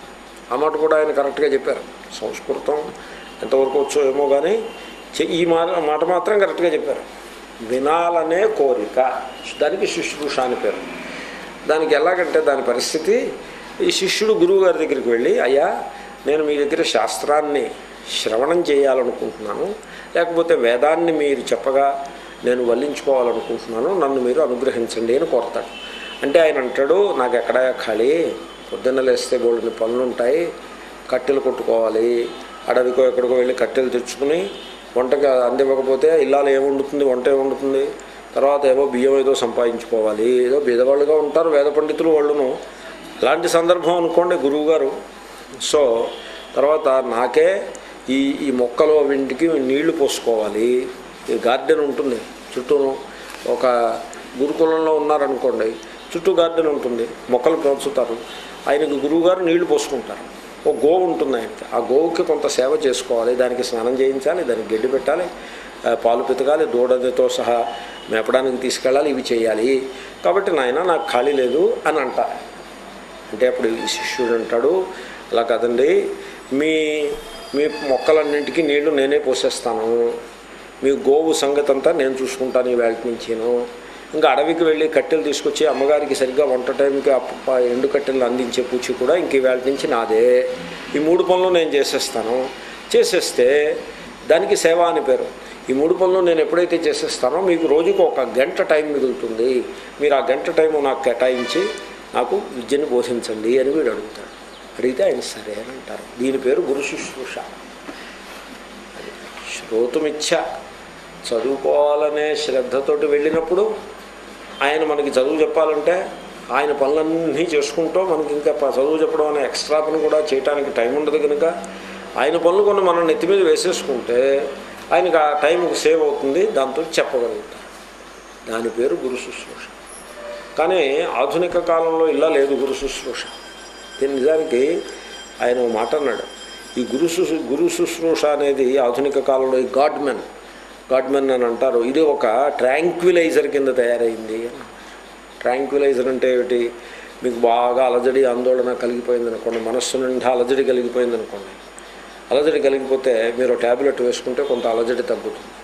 ఆ మాట కూడా ఆయన కరెక్ట్గా చెప్పారు. సంస్కృతం ఎంతవరకు వచ్చో ఏమో కానీ ఈ మాట మాట మాత్రం కరెక్ట్గా చెప్పారు. వినాలనే కోరిక, దానికి శుశ్రూష అని పేరు. దానికి ఎలాగంటే దాని పరిస్థితి, ఈ శిష్యుడు గురువు గారి దగ్గరికి వెళ్ళి, అయ్యా నేను మీ దగ్గర శాస్త్రాన్ని శ్రవణం చేయాలనుకుంటున్నాను, లేకపోతే వేదాన్ని మీరు చెప్పగా నేను వల్లించుకోవాలనుకుంటున్నాను, నన్ను మీరు అనుగ్రహించండి అని కోరతాడు. అంటే ఆయన అంటాడు, నాకు ఎక్కడ ఖాళీ, పొద్దున్న లేస్తే బోల్డని పనులు ఉంటాయి, కట్టెలు కొట్టుకోవాలి, అడవికో ఎక్కడికో వెళ్ళి కట్టెలు తెచ్చుకుని వంటకి అందివ్వకపోతే ఇల్లాలు ఏముండుతుంది, వంట ఏముండుతుంది, తర్వాత ఏవో బియ్యం ఏదో సంపాదించుకోవాలి. ఏదో బీదవాళ్ళుగా ఉంటారు వేద పండితులు వాళ్ళును. అలాంటి సందర్భం అనుకోండి గురువుగారు. సో తర్వాత నాకే ఈ ఈ మొక్కలు వీటికి నీళ్లు పోసుకోవాలి. ఈ గార్డెన్ ఉంటుంది చుట్టూను. ఒక గురుకులంలో ఉన్నారనుకోండి, చుట్టూ గార్డెన్ ఉంటుంది, మొక్కలు పెంచుతారు. ఆయనకు గురువుగారు నీళ్లు పోసుకుంటారు. ఓ గోవు ఉంటుంది ఆయనకి, ఆ గోవుకి కొంత సేవ చేసుకోవాలి, దానికి స్నానం చేయించాలి, దానికి గడ్డి పెట్టాలి, పాలు పితకాలి, దూడతో సహా మేపడానికి తీసుకెళ్ళాలి, ఇవి చేయాలి. కాబట్టి నాయన నాకు ఖాళీ లేదు అని అంటారు. అంటే అప్పుడు ఈ శిష్యుడు అంటాడు, అలా కదండి, మీ మీ మొక్కలన్నింటికి నీళ్లు నేనే పోసేస్తాను, మీ గోవు సంగతి అంతా నేను చూసుకుంటాను ఈ వేళ నుంచిను. ఇంకా అడవికి వెళ్ళి కట్టెలు తీసుకొచ్చి అమ్మగారికి సరిగ్గా వంట టైంకి ఎండు కట్టెలు అందించే పూచి కూడా ఇంక ఈ వేళ నుంచి నాదే. ఈ మూడు పనులు నేను చేసేస్తాను. చేసేస్తే దానికి సేవ అని పేరు. ఈ మూడు పనులు నేను ఎప్పుడైతే చేసేస్తానో మీకు రోజుకు ఒక గంట టైం మిగులుతుంది, మీరు ఆ గంట టైము నాకు కేటాయించి నాకు విద్యను బోధించండి అని వీడు అడుగుతాడు. అడిగితే ఆయన సరే అని అంటారు. దీని పేరు గురు శుశ్రూష. శ్రోతుమిచ్చ, చదువుకోవాలనే శ్రద్ధతోటి వెళ్ళినప్పుడు ఆయన మనకి చదువు చెప్పాలంటే ఆయన పనులన్నీ చేసుకుంటూ మనకి ఇంకా చదువు చెప్పడం అనే ఎక్స్ట్రా పని కూడా చేయడానికి టైం ఉండదు కనుక ఆయన పనులు కొన్ని మనం నెత్తి మీద వేసేసుకుంటే ఆయనకు ఆ టైంకి సేవ్ అవుతుంది, దాంతో చెప్పగలుగుతారు. దాని పేరు గురు శుశ్రూష. కానీ ఆధునిక కాలంలో ఇలా లేదు గురు శుశ్రూష. దీని నిజానికి ఆయన మాట అన్నాడు, ఈ గురు శుశ్రూ గురు శుశ్రూష అనేది ఆధునిక కాలంలో ఈ గాడ్మెన్ గాడ్మెన్ అని అంటారు, ఇది ఒక ట్రాంక్విలైజర్ కింద తయారైంది. ట్రాంక్విలైజర్ అంటే ఏమిటి? మీకు బాగా అలజడి ఆందోళన కలిగిపోయింది అనుకోండి, మనస్సు నిండా అలజడి కలిగిపోయింది అనుకోండి, అలజడి కలిగిపోతే మీరు ట్యాబ్లెట్ వేసుకుంటే కొంత అలజడి తగ్గుతుంది.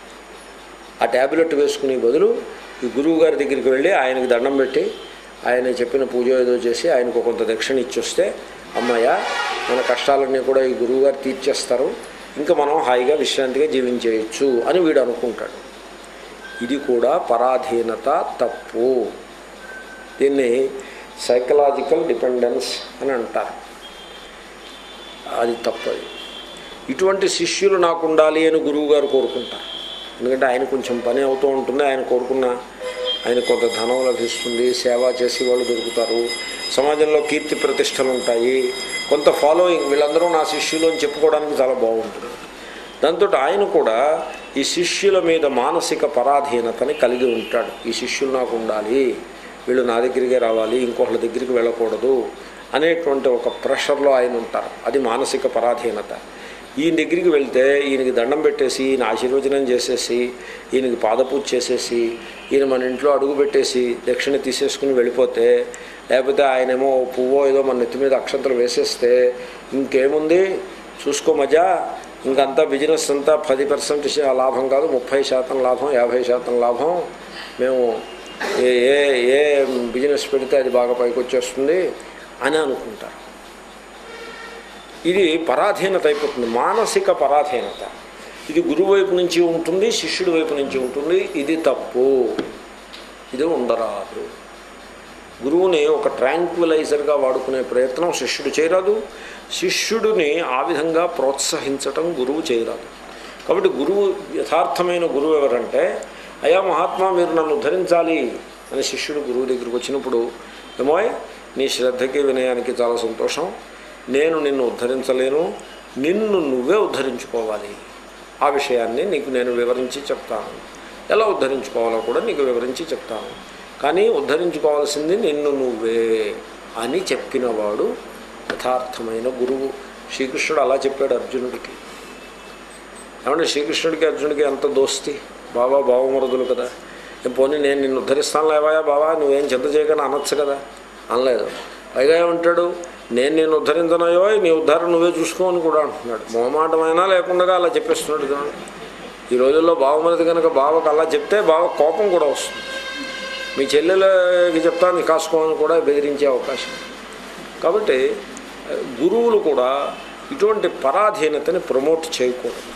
ఆ ట్యాబ్లెట్ వేసుకునే బదులు ఈ గురువు గారి దగ్గరికి వెళ్ళి ఆయనకి దండం పెట్టి ఆయన చెప్పిన పూజ ఏదో చేసి ఆయనకు కొంత దక్షిణ ఇచ్చొస్తే అమ్మాయ మన కష్టాలన్నీ కూడా ఈ గురువుగారు తీర్చేస్తారు, ఇంకా మనం హాయిగా విశ్రాంతిగా జీవించేయచ్చు అని వీడు అనుకుంటాడు. ఇది కూడా పరాధీనత, తప్పు. దీన్ని సైకలాజికల్ డిపెండెన్స్ అని అంటారు. అది తప్పది. ఇటువంటి శిష్యులు నాకు ఉండాలి అని గురువుగారు కోరుకుంటారు. ఎందుకంటే ఆయన కొంచెం పని అవుతూ ఉంటుంది, ఆయన కోరుకున్న ఆయన కొంత ధనం లభిస్తుంది, సేవ చేసి వాళ్ళు దొరుకుతారు, సమాజంలో కీర్తి ప్రతిష్టలు ఉంటాయి, కొంత ఫాలోయింగ్, వీళ్ళందరూ నా శిష్యులు అని చెప్పుకోవడానికి చాలా బాగుంటుంది. దాంతో ఆయన కూడా ఈ శిష్యుల మీద మానసిక పరాధీనతని కలిగి ఉంటాడు. ఈ శిష్యులు నాకు ఉండాలి, వీళ్ళు నా దగ్గరికే రావాలి, ఇంకొకళ్ళ దగ్గరికి వెళ్ళకూడదు అనేటువంటి ఒక ప్రెషర్లో ఆయన ఉంటారు. అది మానసిక పరాధీనత. ఈయన దగ్గరికి వెళ్తే ఈయనకి దండం పెట్టేసి, ఈయన ఆశీర్వచనం చేసేసి, ఈయనకి పాదపూజ చేసేసి, ఈయన మన ఇంట్లో అడుగు పెట్టేసి దక్షిణ తీసేసుకుని వెళ్ళిపోతే, లేకపోతే ఆయనేమో పువ్వో ఏదో మన నెత్తి మీద అక్షంతలు వేసేస్తే ఇంకేముంది చూసుకో మజా, ఇంకంతా బిజినెస్ అంతా పది పర్సెంట్ లాభం కాదు, ముప్పై శాతం లాభం, యాభై శాతం లాభం, మేము ఏ ఏ బిజినెస్ పెడితే అది బాగా పైకి వచ్చేస్తుంది అని అనుకుంటారు. ఇది పరాధీనత అయిపోతుంది, మానసిక పరాధీనత. ఇది గురువు వైపు నుంచి ఉంటుంది, శిష్యుడి వైపు నుంచి ఉంటుంది. ఇది తప్పు, ఇది ఉండరాదు. గురువుని ఒక ట్రాంక్విలైజర్గా వాడుకునే ప్రయత్నం శిష్యుడు చేయరాదు, శిష్యుడిని ఆ విధంగా ప్రోత్సహించటం గురువు చేయరాదు. కాబట్టి గురువు, యథార్థమైన గురువు ఎవరంటే, అయా మహాత్మా మీరు నన్ను ఉద్ధరించాలి అని శిష్యుడు గురువు దగ్గరికి వచ్చినప్పుడు, ఏమోయ్ నీ శ్రద్ధకి వినయానికి చాలా సంతోషం, నేను నిన్ను ఉద్ధరించలేను, నిన్ను నువ్వే ఉద్ధరించుకోవాలి, ఆ విషయాన్ని నీకు నేను వివరించి చెప్తాను, ఎలా ఉద్ధరించుకోవాలో కూడా నీకు వివరించి చెప్తాను, కానీ ఉద్ధరించుకోవాల్సింది నిన్ను నువ్వే అని చెప్పినవాడు యథార్థమైన గురువు. శ్రీకృష్ణుడు అలా చెప్పాడు అర్జునుడికి. ఏమంటే శ్రీకృష్ణుడికి అర్జునుడికి ఎంత దోస్తి, బాబా బావమరుదులు కదా. పోనీ నేను నిన్ను ఉద్ధరిస్తాను లేవాయా బాబా, నువ్వేం చింత చేయగానే అనొచ్చు కదా, అనలేదు. పైగా ఏమంటాడు, నేను నేను ఉద్ధరించనయో నీ ఉద్ధారం నువ్వే చూసుకోని కూడా అంటున్నాడు. మొహమాటమైనా లేకుండా అలా చెప్పేస్తున్నాడు కదా. ఈ రోజుల్లో బావమరిది కనుక బావకు అలా చెప్తే బావ కోపం కూడా వస్తుంది. మీ చెల్లెలకి చెప్తాను కాసుకోని కూడా బెదిరించే అవకాశం. కాబట్టి గురువులు కూడా ఇటువంటి పరాధీనతని ప్రమోట్ చేయకూడదు,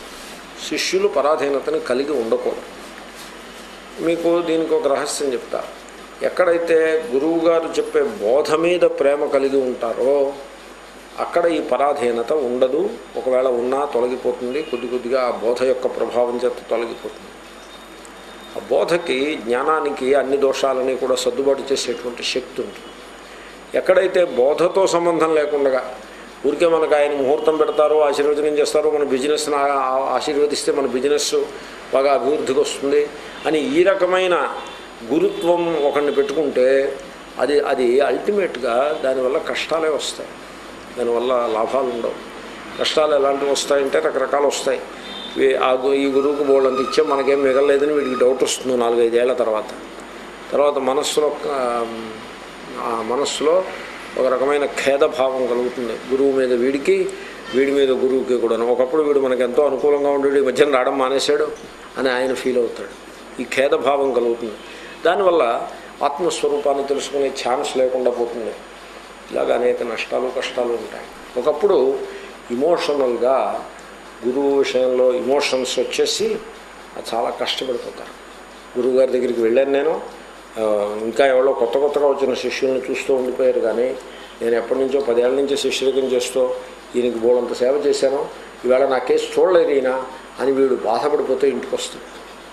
శిష్యులు పరాధీనతని కలిగి ఉండకూడదు. మీకు దీనికి ఒక రహస్యం చెప్తా. ఎక్కడైతే గురువుగారు చెప్పే బోధ మీద ప్రేమ కలిగి ఉంటారో అక్కడ ఈ పరాధీనత ఉండదు. ఒకవేళ ఉన్నా తొలగిపోతుంది, కొద్ది కొద్దిగా ఆ బోధ యొక్క ప్రభావం చేత తొలగిపోతుంది. ఆ బోధకి, జ్ఞానానికి అన్ని దోషాలని కూడా సర్దుబాటు చేసేటువంటి శక్తి ఉంటుంది. ఎక్కడైతే బోధతో సంబంధం లేకుండా ఊరికే మనకు ఆయన ముహూర్తం పెడతారో, ఆశీర్వచనం చేస్తారో, మన బిజినెస్ని ఆశీర్వదిస్తే మన బిజినెస్ బాగా అభివృద్ధికి వస్తుంది అని ఈ రకమైన గురుత్వం ఒకరిని పెట్టుకుంటే అది అది అల్టిమేట్గా దానివల్ల కష్టాలే వస్తాయి, దానివల్ల లాభాలు ఉండవు. కష్టాలు ఎలాంటివి వస్తాయంటే రకరకాలు వస్తాయి. ఈ గురువుకు బోళ్ళంత ఇచ్చే మనకేం మిగలలేదని వీడికి డౌట్ వస్తుంది నాలుగైదేళ్ల తర్వాత. తర్వాత మనస్సులో మనస్సులో ఒక రకమైన ఖేదభావం కలుగుతుంది గురువు మీద వీడికి, వీడి మీద గురువుకి కూడా. ఒకప్పుడు వీడు మనకు ఎంతో అనుకూలంగా ఉండేది, ఈ మధ్యన రావడం మానేశాడు అని ఆయన ఫీల్ అవుతాడు. ఈ ఖేదభావం కలుగుతుంది. దానివల్ల ఆత్మస్వరూపాన్ని తెలుసుకునే ఛాన్స్ లేకుండా పోతుంది. ఇలాగ అనేక నష్టాలు కష్టాలు ఉంటాయి. ఒకప్పుడు ఇమోషనల్గా గురువు విషయంలో ఇమోషన్స్ వచ్చేసి చాలా కష్టపడిపోతారు. గురువుగారి దగ్గరికి వెళ్ళాను నేను, ఇంకా ఎవరో కొత్త కొత్తగా వచ్చిన శిష్యుల్ని చూస్తూ ఉండిపోయారు. కానీ నేను ఎప్పటి నుంచో పదేళ్ల నుంచో శిష్యులకం చేస్తూ ఈయనకి బోలంత సేవ చేశాను, ఈవేళ నా కేసు చూడలేదు ఈయన అని వీడు బాధపడిపోతే ఇంటికి వస్తుంది.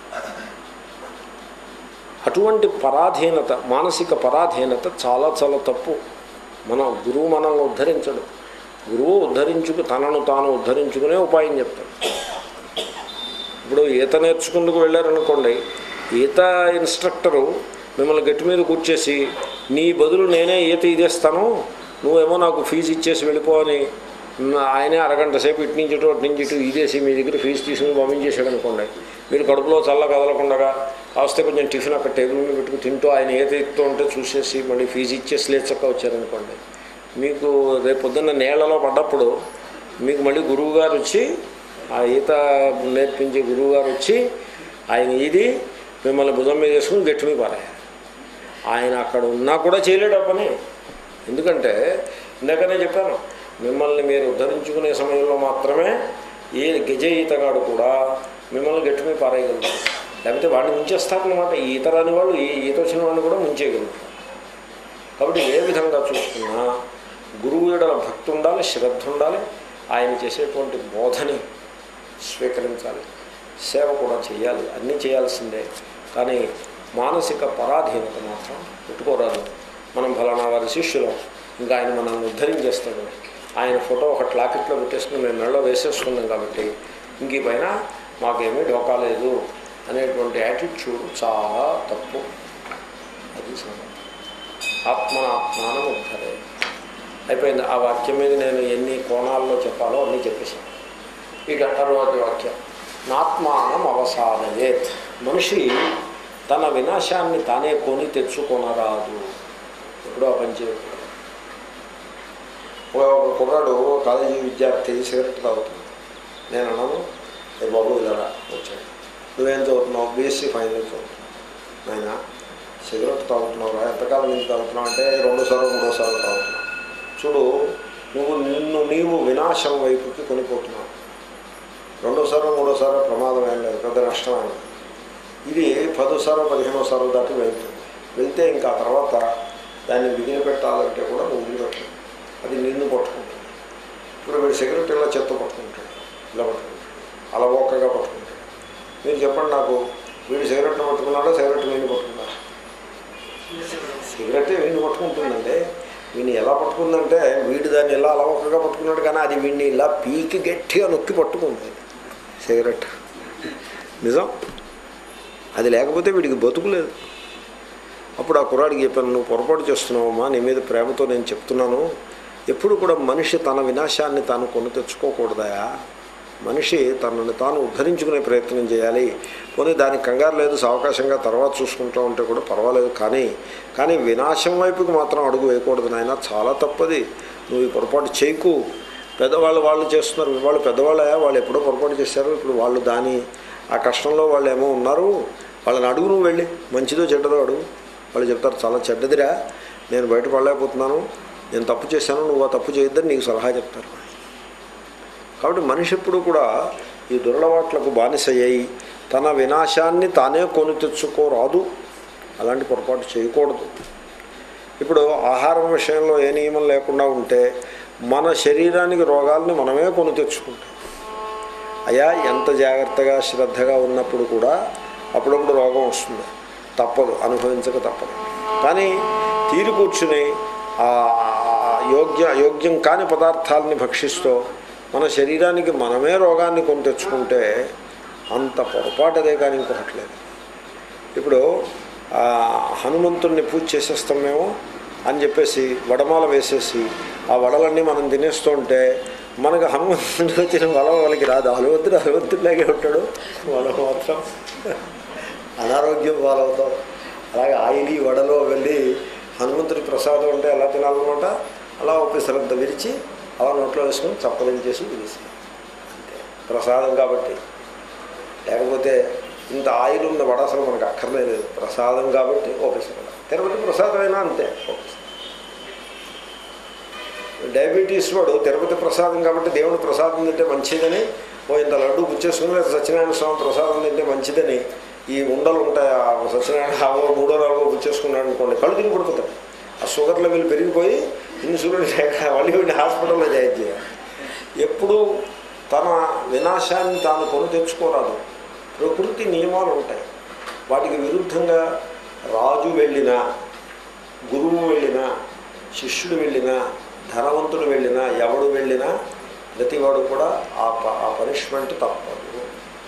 అటువంటి పరాధీనత, మానసిక పరాధీనత చాలా చాలా తప్పు. మన గురువు మనల్ని ఉద్ధరించడు. గురువు ఉద్ధరించుకు తనను తాను ఉద్ధరించుకునే ఉపాయం చెప్తాడు. ఇప్పుడు ఈత నేర్చుకుందుకు వెళ్ళారనుకోండి, ఈత ఇన్స్ట్రక్టరు మిమ్మల్ని గట్టి మీద కూర్చేసి నీ బదులు నేనే ఈత ఇదేస్తాను, నువ్వేమో నాకు ఫీజు ఇచ్చేసి వెళ్ళిపోవని ఆయనే అరగంట సేపు ఇటు నుంచి ఇటు అటు నుంచి ఇటు ఇదేసి మీ దగ్గర ఫీజు తీసుకుని పంపించేసాడు అనుకోండి. మీరు కడుపులో చల్ల కదలకుండా కావస్తే కొంచెం టిఫిన్ అక్కడ టేబుల్ మీద పెట్టుకు తింటూ ఆయన ఈత ఎత్తుతూ ఉంటే చూసేసి మళ్ళీ ఫీజు ఇచ్చేసి లేచక్క వచ్చారనుకోండి, మీకు రేపు పొద్దున్న నీళ్లలో పడ్డప్పుడు మీకు మళ్ళీ గురువుగారు వచ్చి, ఆ ఈత నేర్పించే గురువుగారు వచ్చి ఆయన ఇది మిమ్మల్ని భుజం మీద వేసుకుని గట్టి మీద పారాయాలి. ఆయన అక్కడ ఉన్నా కూడా చేయలేడు ఆ పని. ఎందుకంటే ఇందాకనే చెప్పాను, మిమ్మల్ని మీరు ఉద్ధరించుకునే సమయంలో మాత్రమే ఏ గజ ఈతగాడు కూడా మిమ్మల్ని గట్టి మీద పారేయగలుగుతారు. లేకపోతే వాడిని ముంచేస్తారనమాట. ఈ ఈత రాని వాళ్ళు ఈ ఈత వచ్చిన వాడిని కూడా ముంచేయగలుగుతారు. కాబట్టి ఏ విధంగా చూసుకున్నా గురువు ఎడల భక్తి ఉండాలి, శ్రద్ధ ఉండాలి, ఆయన చేసేటువంటి బోధని స్వీకరించాలి, సేవ కూడా చేయాలి, అన్నీ చేయాల్సిందే. కానీ మానసిక పరాధీనత మాత్రం పెట్టుకోరాదు. మనం ఫలానా వారి శిష్యులం, ఇంకా ఆయన మనల్ని ఉద్ధరించేస్తాడు, ఆయన ఫోటో ఒక లాకెట్లో పెట్టేసుకుని మేము మెడలో వేసేసుకున్నాం కాబట్టి ఇంక ఈ పైన మాకేమీ ఢోకా లేదు అనేటువంటి యాటిట్యూడ్ చాలా తప్పు. అది సంగతి. ఆత్మనాత్మానం ఉద్ధరే. అయిపోయింది. ఆ వాక్యం మీద నేను ఎన్ని కోణాల్లో చెప్పాలో అన్నీ చెప్పేశాను. ఇక తర్వాత వాక్యం, నాత్మానం అవసానయేత్. మనిషి తన వినాశాన్ని తానే కొని తెచ్చుకొనరాదు. ఎప్పుడో ఆ పని చేయకూడదు. ఒక కుర్రాడు కాలేజీ విద్యార్థి సిగరెట్ తాగుతుంది. నేను అన్నాను, ఏ బాబు ఇలా వచ్చాడు, నువ్వేం చదువుతున్నావు? బీఎస్సీ ఫైనల్ చదువుతున్నావు. నాయన సిగరెట్ తాగుతున్నావురా, ఎంతకాలం నుంచి తాగుతున్నావు అంటే రెండోసార్లు మూడోసార్లు తాగుతున్నావు. చూడు, నువ్వు నిన్ను నీవు వినాశం వైపుకి కొనిపోతున్నావు. రెండోసార్లు మూడోసార్లు ప్రమాదం ఏం లేదు, పెద్ద నష్టమైన. ఇది పదోసార్లు పదిహేనోసార్లు దాటి వెళ్తుంది. వెళ్తే ఇంకా తర్వాత దాన్ని మిగిలి పెట్టాలంటే కూడా నువ్వు వదిలిపెట్టలేదు, అది నిన్ను పట్టుకుంటుంది. ఇప్పుడు వీడు సిగరెట్ ఇలా చెత్త పట్టుకుంటాడు, ఇలా పట్టుకుంటాడు, అలవోకగా పట్టుకుంటాడు. మీరు చెప్పండి నాకు, వీడు సిగరెట్ని పట్టుకున్నాడా, సిగరెట్ వీడిని పట్టుకున్నాడా? సిగరెట్ వీడిని పట్టుకుంటుందంటే వీడిని ఎలా పట్టుకుందంటే వీడు దాన్ని ఇలా అలవోకగా పట్టుకున్నాడు, కానీ అది వీడిని ఇలా పీకి గట్టిగా నొక్కి పట్టుకుంది సిగరెట్. నిజం. అది లేకపోతే వీడికి బతుకులేదు. అప్పుడు ఆ కుర్రాడికి చెప్పాను, నువ్వు పొరపాటు చేస్తున్నావమ్మా, నీ మీద ప్రేమతో నేను చెప్తున్నాను. ఎప్పుడు కూడా మనిషి తన వినాశాన్ని తాను కొని తెచ్చుకోకూడదాయా. మనిషి తనని తాను ఉద్ధరించుకునే ప్రయత్నం చేయాలి. పోనీ దానికి కంగారు లేదు, అవకాశంగా తర్వాత చూసుకుంటూ ఉంటే కూడా పర్వాలేదు. కానీ కానీ వినాశం వైపుకి మాత్రం అడుగు వేయకూడదు నాయన, చాలా తప్పది. నువ్వు ఈ పొరపాటు చేయకు. పెద్దవాళ్ళు వాళ్ళు చేస్తున్నారు, వాళ్ళు పెద్దవాళ్ళయా, వాళ్ళు ఎప్పుడో పొరపాటు చేశారు. ఇప్పుడు వాళ్ళు దాని ఆ కష్టంలో వాళ్ళు ఏమో ఉన్నారు, వాళ్ళని అడుగు, నువ్వు వెళ్ళి మంచిదో చెడ్డదో అడుగు. వాళ్ళు చెప్తారు, చాలా చెడ్డదిరా, నేను బయటపడలేకపోతున్నాను, నేను తప్పు చేశాను, నువ్వు ఆ తప్పు చేయొద్దని నీకు సలహా చెప్తారు. కాబట్టి మనిషి ఎప్పుడు కూడా ఈ దురలవాట్లకు బానిసయ్యాయి తన వినాశాన్ని తానే కొని తెచ్చుకోరాదు. అలాంటి పొరపాటు చేయకూడదు. ఇప్పుడు ఆహారం విషయంలో ఏ నియమం లేకుండా ఉంటే మన శరీరానికి రోగాల్ని మనమే కొని తెచ్చుకుంటాం. అయ్యా ఎంత జాగ్రత్తగా శ్రద్ధగా ఉన్నప్పుడు కూడా అప్పుడప్పుడు రోగం వస్తుంది, తప్పదు, అనుభవించక తప్పదు. కానీ తీరి కూర్చుని యోగ్య యోగ్యం కాని పదార్థాలని భక్షిస్తూ మన శరీరానికి మనమే రోగాన్ని కొని తెచ్చుకుంటే అంత పొరపాటు అదే కానీ ఇంకొకటి లేదు. ఇప్పుడు హనుమంతుడిని పూజ చేసేస్తాం మేము అని చెప్పేసి వడమాల వేసేసి ఆ వడలన్నీ మనం తినేస్తూ ఉంటే మనకు హనుమంతుడికి వచ్చిన వల వాళ్ళకి రాదు. హనుమంతుడు హనుమంతుడిలాగే ఉంటాడు, వాళ్ళకు మాత్రం అనారోగ్యం పాలవుతాం. అలాగే ఆయిలి వడలో వెళ్ళి హనుమంతుడి ప్రసాదం ఉంటే ఎలా తినాలన్నమాట, అలా ఒక శ్రద్ధ విరిచి అలా నోట్లో వేసుకొని చప్పలించేసి విరిసి అంతే, ప్రసాదం కాబట్టి. లేకపోతే ఇంత ఆయిల్ ఉన్న వడ అసలు మనకు అక్కర్లేదు, ప్రసాదం కాబట్టి ఓపెసర. తిరుపతి ప్రసాదం అయినా అంతే, ఓపెసర. డయాబెటీస్ వాడు తిరుపతి ప్రసాదం కాబట్టి దేవుడు ప్రసాదం తింటే మంచిదని ఓ ఇంత లడ్డు పుచ్చేసుకుని లేదా సత్యనారాయణ స్వామి ప్రసాదం తింటే మంచిదని ఈ ఉండలు ఉంటాయి, ఆ సత్యనారాయణ హావో మూడో నాలుగో పుచ్చేసుకున్నాడు అనుకోండి, కళ్ళు తిని పడిపోతాడు. ఆ షుగర్ లెవెల్ పెరిగిపోయి ఇన్సులిన్ లేక మళ్ళీ వీడిని హాస్పిటల్లో జాయిన్ చేయాలి. ఎప్పుడూ తన వినాశాన్ని తాను కొని తెచ్చుకోరాదు. ప్రకృతి నియమాలు ఉంటాయి, వాటికి విరుద్ధంగా రాజు వెళ్ళినా, గురువు వెళ్ళినా, శిష్యుడు వెళ్ళినా, ధనవంతుడు వెళ్ళినా, ఎవడు వెళ్ళినా ప్రతివాడు కూడా ఆ ఆ పనిష్మెంట్ తప్పదు.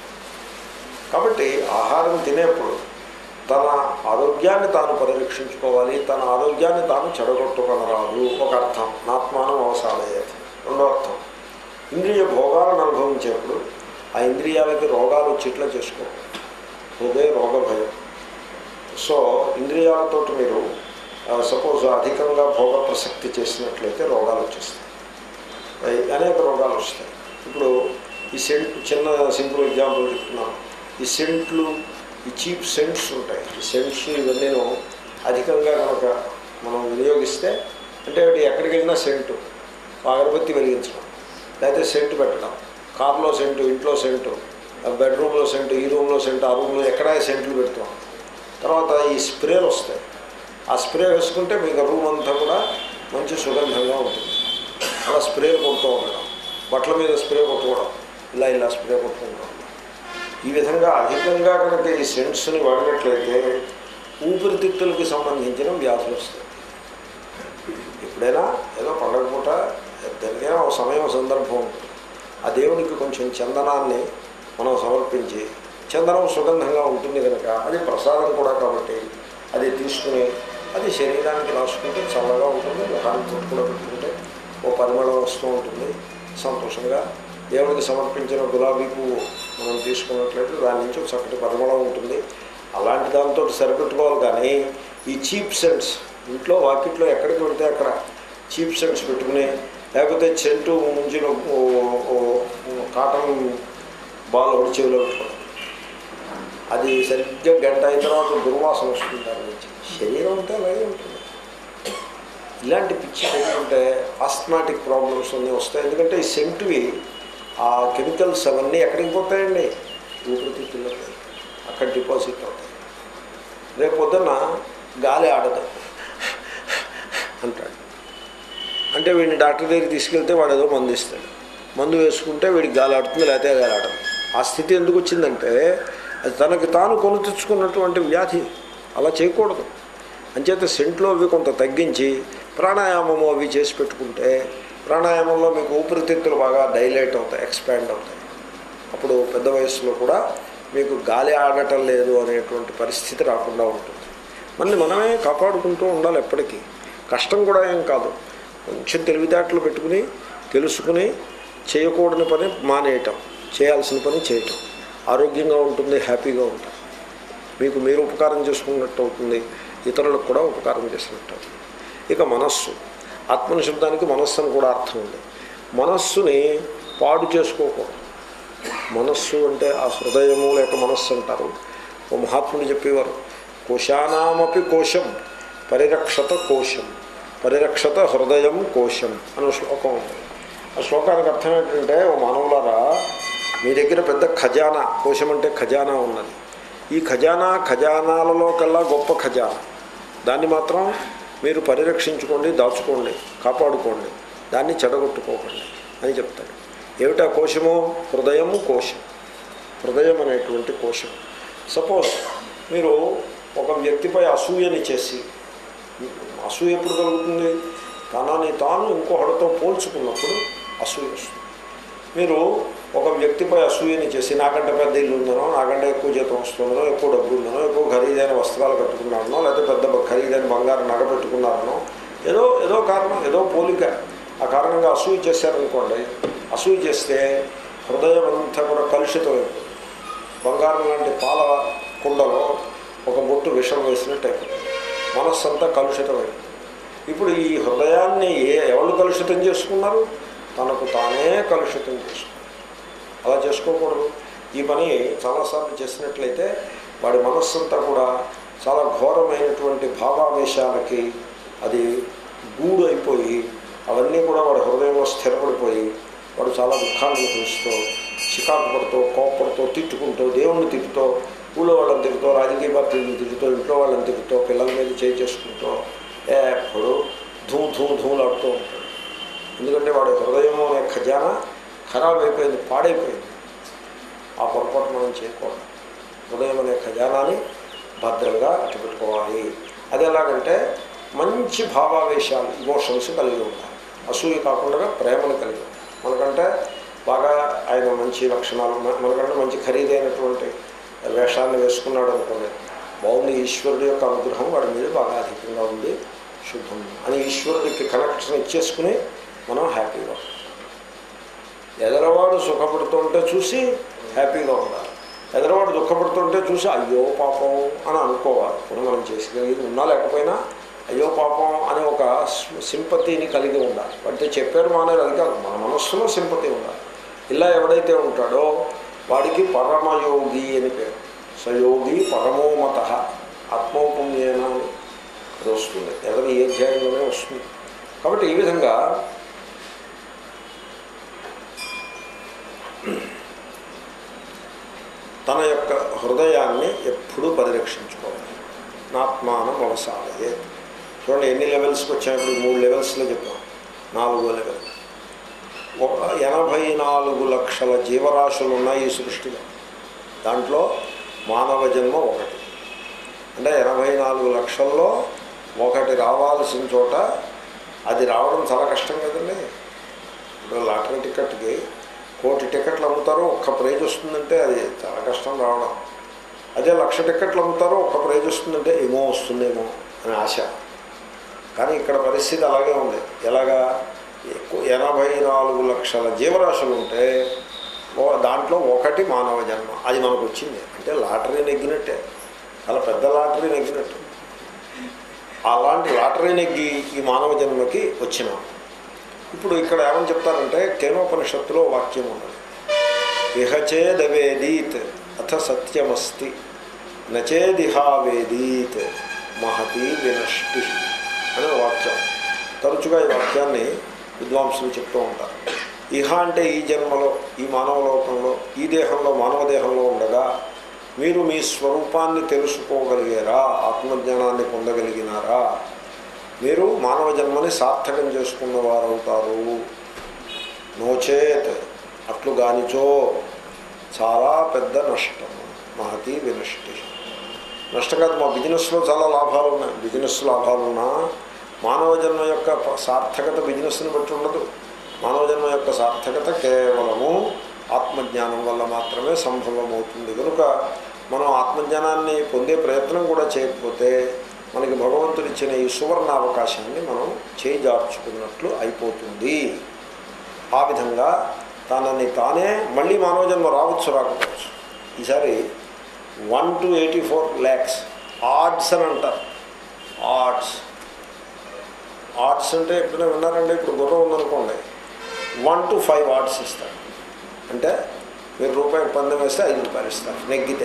కాబట్టి ఆహారం తినేప్పుడు తన ఆరోగ్యాన్ని తాను పరిరక్షించుకోవాలి, తన ఆరోగ్యాన్ని తాను చెడగొట్టుకొనరాదు. ఒక అర్థం, నాత్మానం అవసాదయ్యేది. రెండో అర్థం, ఇంద్రియ భోగాలను అనుభవించేప్పుడు ఆ ఇంద్రియాలకి రోగాలు వచ్చేట్లా చేసుకో, హృదయ రోగ భయం. సో ఇంద్రియాలతో మీరు సపోజ్ అధికంగా భోగ ప్రసక్తి చేసినట్లయితే రోగాలు వచ్చేస్తాయి, అనేక రోగాలు వస్తాయి. ఇప్పుడు ఈ సెంట్, చిన్న సింపుల్ ఎగ్జాంపుల్ చెప్తున్నాను. ఈ సెంట్లు, ఈ చీప్ సెంట్స్ ఉంటాయి, ఈ సెంట్స్ ఇవన్నీను అధికంగా కనుక మనం వినియోగిస్తే, అంటే ఎక్కడికి వెళ్ళినా సెంటు, అగరబత్తి వెలిగించడం, లేకపోతే సెంటు పెట్టడం, కార్లో సెంటు, ఇంట్లో సెంటు, బెడ్రూమ్లో సెంటు, ఈ రూమ్లో సెంటు, ఆ రూమ్లో ఎక్కడ సెంట్లు పెడతాం. తర్వాత ఈ స్ప్రేలు వస్తాయి, ఆ స్ప్రే వేసుకుంటే మీకు రూమ్ అంతా కూడా మంచి సుగంధంగా ఉంటుంది. అలా స్ప్రే కొడుతూ ఉండడం, బట్టల మీద స్ప్రే కొట్టుకోవడం, ఇలా ఇలా స్ప్రే కొట్టుకుంటూ ఉండడం. ఈ విధంగా అధికంగా కనుక ఈ సెంట్స్ని వాడినట్లయితే ఊపిరితిత్తులకి సంబంధించిన వ్యాధులు వస్తాయి. ఎప్పుడైనా ఏదో పండగ పూట దానికైనా ఒక సమయం సందర్భం ఉంటుంది, ఆ దేవుడికి కొంచెం చందనాన్ని మనం సమర్పించి, చందనం సుగంధంగా ఉంటుంది కనుక అది ప్రసాదం కూడా కాబట్టి అది తీసుకుని అది శరీరానికి రాసుకుంటే చల్లగా ఉంటుంది, ముఖానికి కూడా పెట్టుకుంటే ఓ పరిమళం వస్తూ ఉంటుంది. సంతోషంగా దేవుడికి సమర్పించిన గులాబీ పువ్వు మనం తీసుకున్నట్లయితే దాని నుంచి ఒక చక్కటి పరిమళం ఉంటుంది. అలాంటి దాంతో సరిపెట్టుకోవాలి. కానీ ఈ చీప్ సెంట్స్ ఇంట్లో వాకిట్లో ఎక్కడికి వెళ్తే అక్కడ చీప్ సెంట్స్ పెట్టుకుని, లేకపోతే చెంటు ముంచిన కాటన్ బాల్ ఒకటి చెవిలో పెట్టుకోవడం, అది సరిగ్గా గంట అయిన తర్వాత దుర్వాసన వస్తుంది. దాని నుంచి శరీరం అంతా అలాగే ఉంటుంది. ఇలాంటి పిచ్చి ఏంటంటే ఆస్మాటిక్ ప్రాబ్లమ్స్ అన్నీ వస్తాయి. ఎందుకంటే ఈ సెంటువి ఆ కెమికల్స్ అవన్నీ ఎక్కడికి పోతాయండి, ఊపిరితిత్తుల్లో అక్కడ డిపాజిట్ అవుతాయి. రేపు పొద్దున్న గాలి ఆడదు అంటాడు, అంటే వీడిని డాక్టర్ దగ్గరికి తీసుకెళ్తే వాడు ఏదో మందు ఇస్తాడు, మందు వేసుకుంటే వీడికి గాలి ఆడుతుంది, లేకపోతే గాలి ఆడదు. ఆ స్థితి ఎందుకు వచ్చిందంటే అది తనకి తాను కొని తెచ్చుకున్నటువంటి వ్యాధి. అలా చేయకూడదు. అంచేత సెంట్లో అవి కొంత తగ్గించి ప్రాణాయామము అవి చేసి పెట్టుకుంటే ప్రాణాయామంలో మీకు ఊపిరితిత్తులు బాగా డైలేట్ అవుతాయి, ఎక్స్పాండ్ అవుతాయి. అప్పుడు పెద్ద వయసులో కూడా మీకు గాలి ఆడటం లేదు అనేటువంటి పరిస్థితి రాకుండా ఉంటుంది. మళ్ళీ మనమే కాపాడుకుంటూ ఉండాలి ఎప్పటికీ. కష్టం కూడా ఏం కాదు, కొంచెం తెలివితేటలు పెట్టుకుని తెలుసుకుని చేయకూడని పని మానేయటం, చేయాల్సిన పని చేయటం. ఆరోగ్యంగా ఉంటుంది, హ్యాపీగా ఉంటుంది, మీకు మీరు ఉపకారం చేసుకున్నట్టు అవుతుంది, ఇతరులకు కూడా ఉపకారం చేసినట్టు అవుతుంది. ఇక మనస్సు, ఆత్మనిశబ్దానికి మనస్సు అని కూడా అర్థం ఉంది. మనస్సుని పాడు చేసుకోకూడదు. మనస్సు అంటే ఆ హృదయము లేక మనస్సు అంటారు. ఓ మహాత్ముడు చెప్పేవారు, కోశానామపి కోశం పరిరక్షత కోశం, పరిరక్షత హృదయం కోశం అనే శ్లోకం ఉంది. ఆ శ్లోకానికి అర్థం ఏంటంటే, ఓ మానవులారా, మీ దగ్గర పెద్ద ఖజానా, కోశం అంటే ఖజానా ఉన్నది. ఈ ఖజానా ఖజానాలలో కల్లా గొప్ప ఖజానా, దాన్ని మాత్రం మీరు పరిరక్షించుకోండి, దాచుకోండి, కాపాడుకోండి, దాన్ని చెడగొట్టుకోకండి అని చెప్తాడు. ఏమిటా కోశము? హృదయము కోశం. హృదయం అనేటువంటి కోశం. సపోజ్ మీరు ఒక వ్యక్తిపై అసూయని చేసి, అసూయ ఎప్పుడు కలుగుతుంది? తనని తాను ఇంకొకటితో పోల్చుకున్నప్పుడు అసూయ వస్తుంది. మీరు ఒక వ్యక్తిపై అసూయని చేసి, నాకంటే పెద్ద ఇల్లు ఉందనో, నాకంటే ఎక్కువ జీతం వస్తుందనో, ఎక్కువ డబ్బు ఉందనో, ఎక్కువ ఖరీదైన వస్త్రాలు కట్టుకున్నారనో, లేకపోతే పెద్ద ఖరీదైన బంగారం నగ పెట్టుకున్నారనో, ఏదో ఏదో కారణం, ఏదో పోలిక, ఆ కారణంగా అసూయ చేశారనుకోండి. అసూయ చేస్తే హృదయం అంతా కూడా కలుషితమైపోతుంది. బంగారం లాంటి పాల కుండలో ఒక బొట్టు విషం వేసినట్టు అయిపోతుంది. మనస్సు అంతా కలుషితమైపోతుంది. ఇప్పుడు ఈ హృదయాన్ని ఏ ఎవరు కలుషితం చేసుకున్నారు? తనకు తానే కలుషితం చేసుకున్నారు. అలా చేసుకోకూడదు. ఈ పని చాలాసార్లు చేసినట్లయితే వాడి మనస్సు అంతా కూడా చాలా ఘోరమైనటువంటి భావావేశాలకి అది గూడు అయిపోయి, అవన్నీ కూడా వాడి హృదయంలో స్థిరపడిపోయి, వాడు చాలా దుఃఖాన్ని చూస్తూ, చికాకు పడుతూ, కోపడుతూ, తిట్టుకుంటూ, దేవుణ్ణి తిట్టుతూ, ఊళ్ళో వాళ్ళని తిరుగుతూ, రాజకీయ పార్టీలను తిరుగుతూ, ఇంట్లో వాళ్ళని తిరుగుతూ, పిల్లల మీద చేయి చేసుకుంటూ ఎప్పుడు ధూ ధూ ధూలాడుతూ ఉంటాడు. ఎందుకంటే వాడి హృదయము అనే ఖజానా ఖరాబ్ అయిపోయింది, పాడైపోయింది. ఆ పొరపాటు మనం చేయకూడదు. హృదయం అనే ఖజానాని భద్రంగా అట్టుపెట్టుకోవాలి. అది ఎలాగంటే మంచి భావావేశాలు, ఇమోషన్స్ కలిగి ఉంటాయి. అసూయ కాకుండా ప్రేమను కలిగి ఉంటాయి. మనకంటే బాగా ఆయన మంచి లక్షణాలు, మనకంటే మంచి ఖరీదైనటువంటి వేషాన్ని వేసుకున్నాడు అనుకోండి, బాగుంది, ఈశ్వరుడి యొక్క అనుగ్రహం వాడి మీద బాగా అధికంగా ఉంది, శుభం అని ఈశ్వరుడికి కనెక్షన్ ఇచ్చేసుకుని మనం హ్యాపీగా ఉంటాం. ఎదరవాడు సుఖపడుతుంటే చూసి హ్యాపీగా ఉండాలి. ఎదరవాడు దుఃఖపడుతుంటే చూసి అయ్యో పాపం అని అనుకోవాలి. ఇప్పుడు మనం చేసేది ఉన్నా లేకపోయినా అయ్యో పాపం అనే ఒక సింపతిని కలిగి ఉండాలి. అంటే చెప్పారు మానేది అది కాదు, మన మనస్సులో సింపతి ఉండాలి. ఇలా ఎవడైతే ఉంటాడో వాడికి పరమయోగి అని పేరు. సయోగి పరమోమత ఆత్మౌపుణ్యేన అని అది వస్తుంది. ఎవరి ఏ అధ్యాయంలోనే వస్తుంది. కాబట్టి ఈ విధంగా తన యొక్క హృదయాన్ని ఎప్పుడూ పరిరక్షించుకోవాలి. నాత్మానం అవసాలయే. చూడండి ఎన్ని లెవెల్స్కి వచ్చాయి. మూడు లెవెల్స్లో చెప్పాం, నాలుగో లెవెల్. ఒక ఎనభై నాలుగు లక్షల జీవరాశులు ఉన్నాయి ఈ సృష్టిలో. దాంట్లో మానవ జన్మ ఒకటి. అంటే ఎనభై నాలుగు లక్షల్లో ఒకటి రావాల్సిన చోట అది రావడం చాలా కష్టం కదండి. ఇప్పుడు లాటరీ టికెట్కి కోటి టికెట్లు అమ్ముతారు, ఒక్క ప్రైజ్ వస్తుందంటే అది చాలా కష్టం రావడం. అదే లక్ష టికెట్లు అమ్ముతారు, ఒక్క ప్రైజ్ వస్తుందంటే ఏమో వస్తుందేమో అని ఆశ. కానీ ఇక్కడ పరిస్థితి అలాగే ఉంది. ఎలాగా? ఎనభై నాలుగు లక్షల జీవరాశులు ఉంటే దాంట్లో ఒకటి మానవ జన్మ, అది మనకు వచ్చింది. అంటే లాటరీ నెగ్గినట్టే, చాలా పెద్ద లాటరీ నెగ్గినట్టు. అలాంటి లాటరీ నెగ్గి ఈ మానవ జన్మకి వచ్చినాం. ఇప్పుడు ఇక్కడ ఏమని చెప్తారంటే కేనోపనిషత్తులో వాక్యం ఉన్నది. ఇహచేదవేదీత్ అథ సత్యమస్తి నచేదిహావేదీత్ మహతి వినష్టి అనే వాక్యం. తరచుగా ఈ వాక్యాన్ని విద్వాంసులు చెప్తూ ఉంటారు. ఇహ అంటే ఈ జన్మలో, ఈ మానవ లోకంలో, ఈ దేహంలో, మానవ దేహంలో ఉండగా మీరు మీ స్వరూపాన్ని తెలుసుకోగలిగారా? ఆత్మజ్ఞానాన్ని పొందగలిగినారా? మీరు మానవ జన్మని సార్థకం చేసుకున్న వారు అవుతారు. నోచేత్ అట్లు గానిచో చాలా పెద్ద నష్టం. మహతి వినష్టి. నష్టం కాదు, మా బిజినెస్లో చాలా లాభాలు ఉన్నాయి. బిజినెస్ లాభాలున్నా మానవ జన్మ యొక్క సార్థకత బిజినెస్ని బట్టి ఉండదు. మానవ జన్మ యొక్క సార్థకత కేవలము ఆత్మజ్ఞానం వల్ల మాత్రమే సంభవమవుతుంది. కనుక మనం ఆత్మజ్ఞానాన్ని పొందే ప్రయత్నం కూడా చేయకపోతే మనకి భగవంతుడు ఇచ్చిన ఈ సువర్ణ అవకాశాన్ని మనం చేజార్చుకున్నట్లు అయిపోతుంది. ఆ విధంగా తనని తానే మళ్ళీ మానవ జన్మ రావచ్చు, రాకపోవచ్చు. ఈసారి one to eighty four lakhs ఆర్ట్స్ అని అంటారు. ఆర్ట్స్ ఆర్ట్స్ అంటే ఎప్పుడైనా విన్నారంటే, ఇప్పుడు గుర్రం ఉందనుకోండి, వన్ టు ఫైవ్ ఆర్ట్స్ ఇస్తారు. అంటే మీరు రూపాయి పందెం వేస్తే ఐదు రూపాయలు ఇస్తారు నెగ్గితే.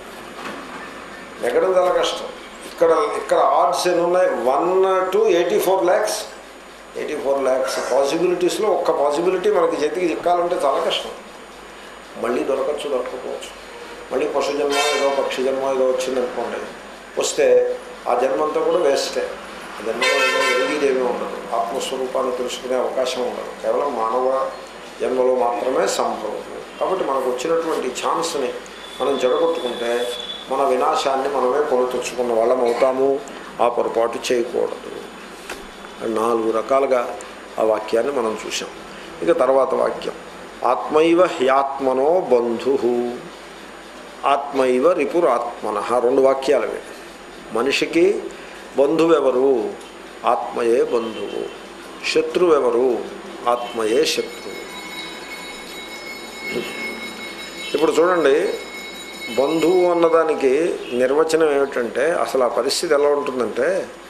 నెగ్గడం చాలా కష్టం. ఇక్కడ ఇక్కడ ఆర్ట్స్ ఎన్ని ఉన్నాయి? One to eighty four lakhs eighty four lakhs పాసిబిలిటీస్లో ఒక్క పాసిబిలిటీ మనకి చేతికి చిక్కాలంటే చాలా కష్టం. మళ్ళీ దొరకచ్చు, దొరకపోవచ్చు. మళ్ళీ పశు జన్మ ఏదో పక్షి జన్మ ఏదో వచ్చిందనుకోండి, వస్తే ఆ జన్మంతా కూడా వేస్టే. ఆ జన్మలో ఏదో ఎదిగేదేమీ ఉండదు, ఆత్మస్వరూపాన్ని తెలుసుకునే అవకాశం ఉండదు, కేవలం మానవ జన్మలో మాత్రమే సంభవం. కాబట్టి మనకు వచ్చినటువంటి ఛాన్స్ని మనం చెడగొట్టుకుంటే మన వినాశాన్ని మనమే కొని తెచ్చుకున్న వాళ్ళం అవుతాము. ఆ పొరపాటు చేయకూడదు. నాలుగు రకాలుగా ఆ వాక్యాన్ని మనం చూసాం. ఇక తర్వాత వాక్యం, ఆత్మైవ హ్యాత్మనో బంధు, ఆత్మైవ రిపురాత్మన. రెండు వాక్యాలవే. మనిషికి బంధువెవరు? ఆత్మయే బంధువు. శత్రువెవరు? ఆత్మయే శత్రువు. ఇప్పుడు చూడండి, బంధువు అన్నదానికి నిర్వచనం ఏమిటంటే, అసలు ఆ పరిస్థితి ఎలా ఉంటుందంటే,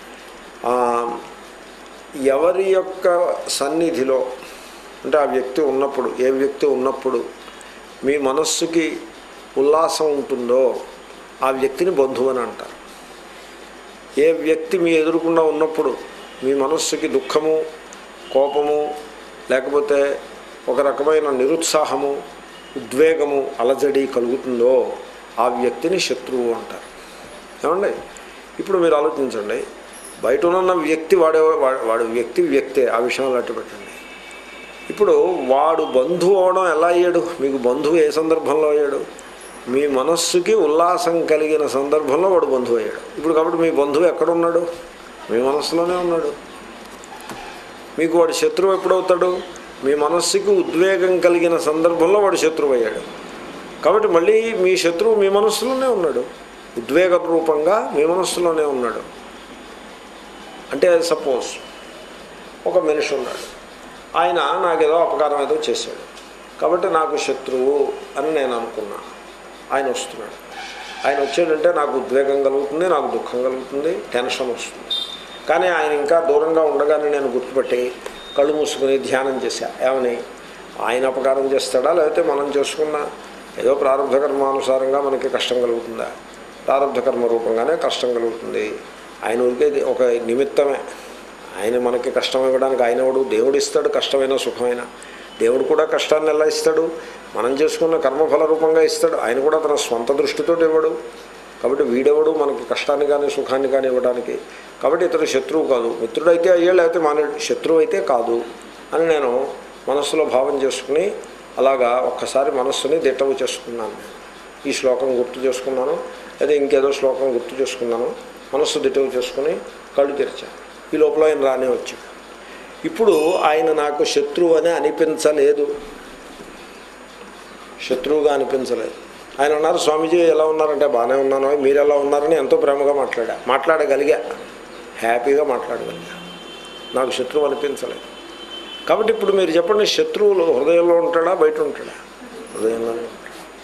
ఎవరి యొక్క సన్నిధిలో అంటే ఆ వ్యక్తి ఉన్నప్పుడు, ఏ వ్యక్తి ఉన్నప్పుడు మీ మనస్సుకి ఉల్లాసం ఉంటుందో ఆ వ్యక్తిని బంధువు అని అంటారు. ఏ వ్యక్తి మీ ఎదురుకుండా ఉన్నప్పుడు మీ మనస్సుకి దుఃఖము, కోపము, లేకపోతే ఒక రకమైన నిరుత్సాహము, ఉద్వేగము, అలజడి కలుగుతుందో ఆ వ్యక్తిని శత్రువు అంటారు. ఏమండి, ఇప్పుడు మీరు ఆలోచించండి, బయట ఉన్న వ్యక్తి వాడే వాడు వ్యక్తి వ్యక్తే, ఆ విషయంలో అట్టు పెట్టండి. ఇప్పుడు వాడు బంధువు అవడం ఎలా అయ్యాడు? మీకు బంధువు ఏ సందర్భంలో అయ్యాడు? మీ మనస్సుకి ఉల్లాసం కలిగిన సందర్భంలో వాడు బంధువు అయ్యాడు. ఇప్పుడు కాబట్టి మీ బంధువు ఎక్కడున్నాడు? మీ మనస్సులోనే ఉన్నాడు. మీకు వాడు శత్రువు ఎప్పుడవుతాడు? మీ మనస్సుకి ఉద్వేగం కలిగిన సందర్భంలో వాడు శత్రువు అయ్యాడు. కాబట్టి మళ్ళీ మీ శత్రువు మీ మనస్సులోనే ఉన్నాడు, ఉద్వేగ రూపంగా మీ మనస్సులోనే ఉన్నాడు. అంటే సపోజ్ ఒక మనిషి ఉన్నాడు, ఆయన నాకేదో అపకారం ఏదో చేశాడు, కాబట్టి నాకు శత్రువు అని నేను అనుకున్నాను. ఆయన వస్తున్నాడు, ఆయన వచ్చాడంటే నాకు ఉద్వేగం కలుగుతుంది, నాకు దుఃఖం కలుగుతుంది, టెన్షన్ వస్తుంది. కానీ ఆయన ఇంకా దూరంగా ఉండగానే నేను గుర్తుపెట్టి కళ్ళు మూసుకుని ధ్యానం చేశా. ఏమని? ఆయన అపకారం చేస్తాడా, లేకపోతే మనం చేసుకున్న ఏదో ప్రారంభ కర్మానుసారంగా మనకి కష్టం కలుగుతుందా? ప్రారంభ కర్మ రూపంగానే కష్టం కలుగుతుంది. ఆయన ఊరికే ఒక నిమిత్తమే. ఆయన మనకి కష్టం ఇవ్వడానికి ఆయన వాడు దేవుడు ఇస్తాడు, కష్టమైన సుఖమైన. దేవుడు కూడా కష్టాన్ని ఎలా ఇస్తాడు? మనం చేసుకున్న కర్మఫల రూపంగా ఇస్తాడు. ఆయన కూడా తన స్వంత దృష్టితో ఇవ్వడు. కాబట్టి వీడెవడు మనకి కష్టాన్ని కానీ సుఖాన్ని కానీ ఇవ్వడానికి. కాబట్టి ఇతడు శత్రువు కాదు. మిత్రుడైతే అయ్యే, లేకపోతే మన శత్రువు అయితే కాదు అని నేను మనస్సులో భావం చేసుకుని అలాగా ఒక్కసారి మనస్సుని దిట్టవు చేసుకున్నాను. ఈ శ్లోకం గుర్తు చేసుకున్నాను, లేదా ఇంకేదో శ్లోకం గుర్తు చేసుకున్నాను, మనస్సు దిట్టవు చేసుకుని కళ్ళు తెరిచాను. ఈ లోపల ఆయన రానే వచ్చాడు. ఇప్పుడు ఆయన నాకు శత్రువు అని అనిపించలేదు, శత్రువుగా అనిపించలేదు. ఆయన అన్నారు, స్వామీజీ ఎలా ఉన్నారంటే బాగానే ఉన్నాను, మీరు ఎలా ఉన్నారని ఎంతో ప్రేమగా మాట్లాడా మాట్లాడగలిగా హ్యాపీగా మాట్లాడగలిగా నాకు శత్రువు అనిపించలేదు. కాబట్టి ఇప్పుడు మీరు చెప్పండి, శత్రువులు హృదయంలో ఉంటాడా బయట ఉంటాడా? హృదయంలోనే ఉంటాడు.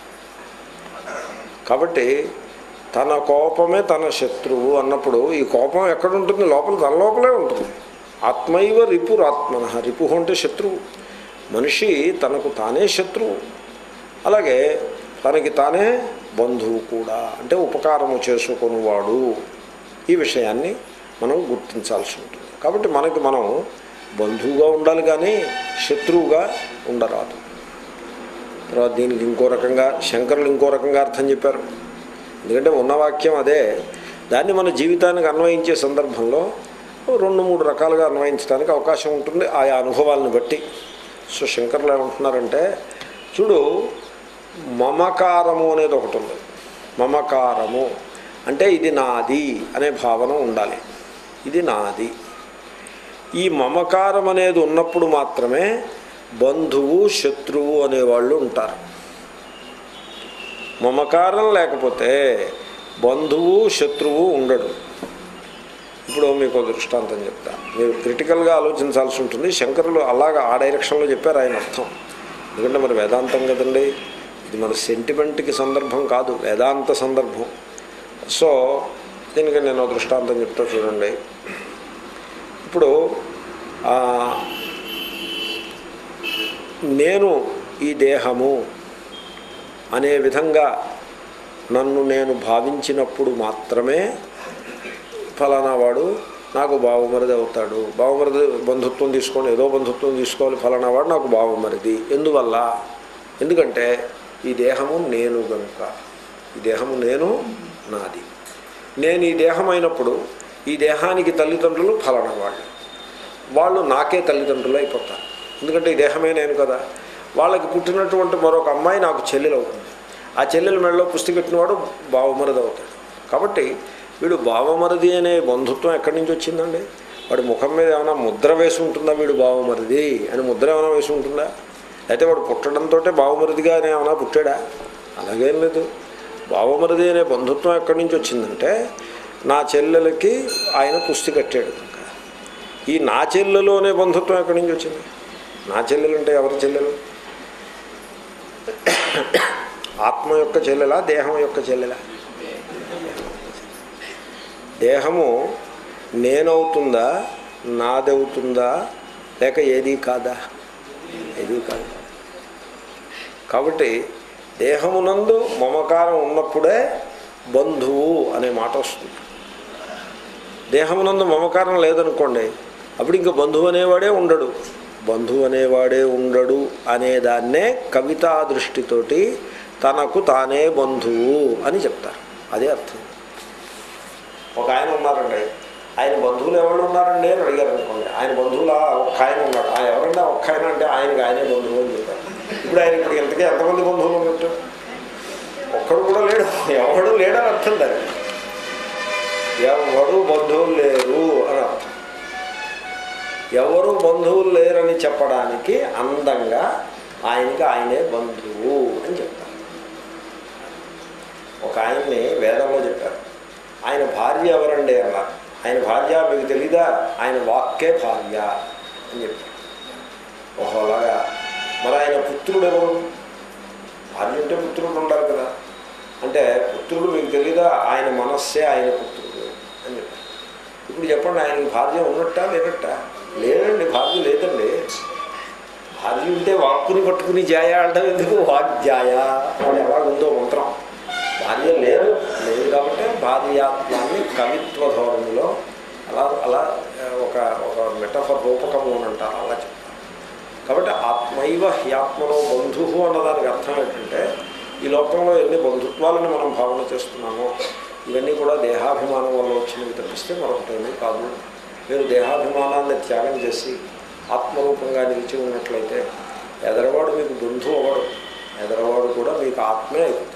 కాబట్టి తన కోపమే తన శత్రువు అన్నప్పుడు ఈ కోపం ఎక్కడ ఉంటుంది? లోపల, తన లోపలే ఉంటుంది. ఆత్మైవ రిపురాత్మన. రిపు అంటే శత్రువు. మనిషి తనకు తానే శత్రువు, అలాగే తనకి తానే బంధువు కూడా, అంటే ఉపకారము చేసుకునేవాడు. ఈ విషయాన్ని మనం గుర్తించాల్సి ఉంటుంది. కాబట్టి మనకి మనం బంధువుగా ఉండాలి కానీ శత్రువుగా ఉండరాదు. తర్వాత దీనికి ఇంకో రకంగా శంకరులు ఇంకో రకంగా అర్థం చెప్పారు. ఎందుకంటే ఉన్న వాక్యం అదే, దాన్ని మన జీవితానికి అన్వయించే సందర్భంలో రెండు మూడు రకాలుగా అన్వయించడానికి అవకాశం ఉంటుంది ఆయా అనుభవాలను బట్టి. సో శంకరులు ఏమంటున్నారంటే, చూడు, మమకారము అనేది ఒకటి ఉంది. మమకారము అంటే ఇది నాది అనే భావన ఉండాలి. ఇది నాది. ఈ మమకారం అనేది ఉన్నప్పుడు మాత్రమే బంధువు శత్రువు అనేవాళ్ళు ఉంటారు. మమకారం లేకపోతే బంధువు శత్రువు ఉండడు. ఇప్పుడు మీకు దృష్టాంతం చెప్తా, మీరు క్రిటికల్గా ఆలోచించాల్సి ఉంటుంది. శంకరులు అలాగా ఆ డైరెక్షన్లో చెప్పారు ఆయన అర్థం. ఎందుకంటే మరి వేదాంతం కదండి, ఇది మన సెంటిమెంట్కి సందర్భం కాదు, వేదాంత సందర్భం. సో దీనికి నేను దృష్టాంతం చెప్తా చూడండి. ఇప్పుడు నేను ఈ దేహము అనే విధంగా నన్ను నేను భావించినప్పుడు మాత్రమే ఫలానా వాడు నాకు బావమరిది అవుతాడు. బావమరిది బంధుత్వం తీసుకోండి, ఏదో బంధుత్వం తీసుకోవాలి, ఫలానా వాడు నాకు బావమరిది. ఎందువల్ల? ఎందుకంటే ఈ దేహము నేను గనుక. ఈ దేహము నేను, నాది. నేను ఈ దేహం అయినప్పుడు ఈ దేహానికి తల్లిదండ్రులు ఫలానా వాళ్ళు, వాళ్ళు నాకే తల్లిదండ్రులు అయిపోతారు. ఎందుకంటే ఈ దేహమే నేను కదా. వాళ్ళకి పుట్టినటువంటి మరొక అమ్మాయి నాకు చెల్లెలు అవుతుంది. ఆ చెల్లెల మెడలో పుష్టి కట్టినవాడు బావమరిది అవుతాడు. కాబట్టి వీడు బావమరిది అనే బంధుత్వం ఎక్కడి నుంచి వచ్చిందండి? వాడి ముఖం మీద ఏమైనా ముద్ర వేసి ఉంటుందా? వీడు బావమరిది అని ముద్ర ఏమైనా వేసి ఉంటుందా? అయితే వాడు పుట్టడంతో బావమరిదిగా అనే ఏమైనా పుట్టాడా? అలాగేం లేదు. బావమరిది అనే బంధుత్వం ఎక్కడి నుంచి వచ్చిందంటే నా చెల్లెలకి ఆయన పుష్టి కట్టాడు కనుక. ఈ నా చెల్లెలు అనే బంధుత్వం ఎక్కడి నుంచి వచ్చింది? నా చెల్లెలు అంటే ఎవరి చెల్లెలు? ఆత్మ యొక్క చెల్లెలా, దేహం యొక్క చెల్లెలా? దేహము నేనవుతుందా, నాదవుతుందా, లేక ఏదీ కాదా? ఏదీ కాదు. కాబట్టి దేహమునందు మమకారం ఉన్నప్పుడే బంధువు అనే మాట వస్తుంది. దేహమునందు మమకారం లేదనుకోండి, అప్పుడు ఇంకా బంధువు అనేవాడే ఉండడు. బంధువు అనేవాడే ఉండడు అనేదాన్నే కవితా దృష్టితోటి తనకు తానే బంధువు అని చెప్తారు. అదే అర్థం. ఒక ఆయన ఉన్నారండి, ఆయన బంధువులు ఎవరు ఉన్నారండి అని అడిగారు అనుకోండి. ఆయన బంధువుల ఒక్క ఆయన ఉన్నాడు. ఆయన ఎవరన్నా ఒక్క ఆయన అంటే ఆయనకి ఆయనే బంధువు అని చెప్పారు. ఇప్పుడు ఆయన ఇప్పుడు ఇంతకీ ఎంతమంది బంధువులు ఉన్నట్టు? ఒక్కడు కూడా లేడు, ఎవడు లేడని అర్థం. దానికి ఎవడు బంధువులు లేరు అని అర్థం. ఎవరు బంధువులు లేరని చెప్పడానికి అందంగా ఆయనకి ఆయనే బంధువు అని చెప్తారు. ఒక ఆయన్ని వేదంలో చెప్పారు. ఆయన భార్య ఎవరండి అన్నారు. ఆయన భార్య మీకు తెలీదా? ఆయన వాక్కే భార్య అని చెప్పారు. ఓహో అలాగా. మరి ఆయన పుత్రుడు ఎవరు? భార్య అంటే పుత్రుడు ఉండాలి కదా. అంటే పుత్రుడు మీకు తెలీదా? ఆయన మనస్సే ఆయన పుత్రుడు అని చెప్పారు. ఇప్పుడు చెప్పండి, ఆయనకి భార్య ఉన్నట్టా లేనట్టా? లేదండి, భార్య లేదండి. భార్య ఉంటే వాక్కుని పట్టుకుని జాయ అంటాం ఎందుకు? వాగ్జాయ అని ఎలాగుందో మంత్రం. భార్య లేదు లేదు కాబట్టి భార్యాత్మాన్ని కవిత్వ ధోరణిలో అలా అలా ఒక ఒక మెటఫర్ రూపకము అని అంటారు, అలా చెప్తారు. కాబట్టి ఆత్మైవ హ్యాత్మలో బంధువు అన్నదానికి అర్థం ఏంటంటే ఈ లోకంలో ఎన్ని బంధుత్వాలను మనం భావన చేస్తున్నామో ఇవన్నీ కూడా దేహాభిమానం వల్ల వచ్చినవి తప్పిస్తే మరొకటేమీ కాదు. మీరు దేహాభిమానాన్ని త్యాగం చేసి ఆత్మరూపంగా నిలిచి ఉన్నట్లయితే ఎదరవాడు మీకు బంధువు అవ్వడు, ఎదరవాడు కూడా మీకు ఆత్మే అయిపోతుంది.